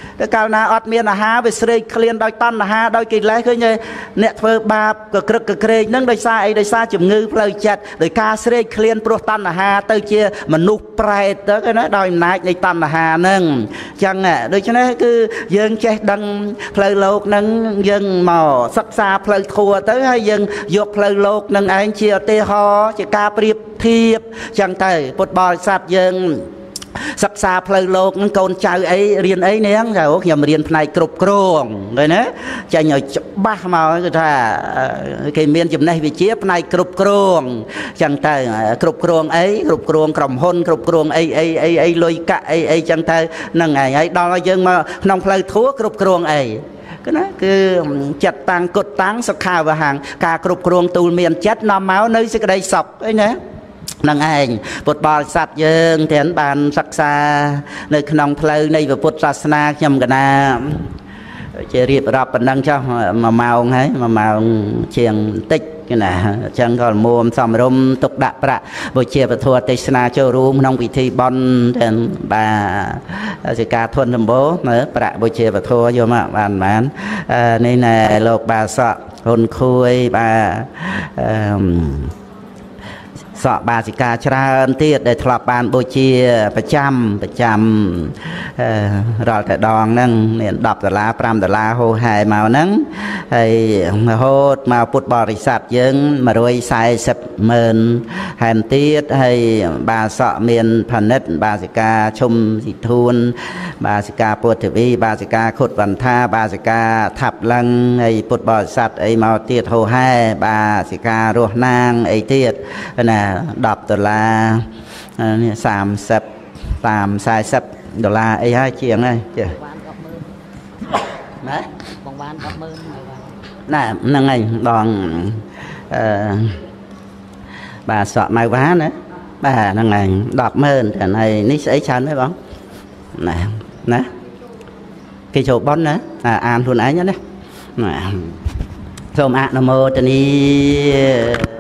cái cao na ọt miên là ha về srei clean đôi tan là ha đôi kỳ lẽ cứ như nẹt phơ ba cái cực kề nâng đôi xa ấy đôi xa chụp ngư phơi chặt đôi ca srei clean pro tan là ha tới chia mà nụ prai tới cái nó đôi nái đôi tan là ha nâng chẳng à đôi cho nên cứ dân che đằng phơi lột nâng dân mò sắc xa phơi thua tới hay dân dục phơi lột nâng anh chia tê ho chỉ ca priệp thiệp chẳng tới một bò sạt dân sắc xa phơi lột con trai ấy riêng ấy nén rồi nhầm riêng này cục cruồng rồi nè chạy nhồi ba màu người ta cái miền chụp này vị trí này cục cruồng chẳng tới cục cruồng ấy cục cruồng cầm hôn cục cruồng ấy lôi cả ấy chẳng tới nâng ngày ấy đo dân mà nông phơi thúa cục cruồng ấy cái đó cứ chặt tăng cột tăng sắc khao và hàng cả cục cruồng tù miền chết nó máu nơi sẽ đây sọc ấy nè năng anh bột bò sạch dương thiện bàn sắc xa nơi nông phơi này và bột sạch na nhầm cái na chế riệp rập và nâng cho mà màu ấy mà màu chiềng tích cái này chẳng còn mua xong rôm tục đạp bạ buổi chiều và thua tây na châu rùm nông vị thi bon đến bà sẽ ca thuần thầm bố nữa bạ buổi chiều và thua vô mà bàn bán nên là lộc bà sợ hôn khui bà sọ bà sĩ ca tra tiết để thọp bàn bố chiaประจำrồi tại đòn nâng nên đọc $5 hồ hài màu nâng hay hốt màu bút bò rì sạch dân mà rồi sai sập mờn hàn tiết hay bà sọ miền phần nết bà sĩ ca chung dị thun bà sĩ ca bột tử vi bà sĩ ca khốt văn tha bà sĩ ca thập lăng hay bút bò sạch ấy màu tiết hồ hai bà sĩ ca ruột nang ấy tiết nè $10 $30 ấy hai chiếng này chưa nè nâng anh đòn bà sọ mai vá nữa bà nâng anh đọc mơn thế này nít ấy chán đấy bóng nè nè cái chỗ bón nữa an luôn ấy nhá nè xong ạ nam mô tây ni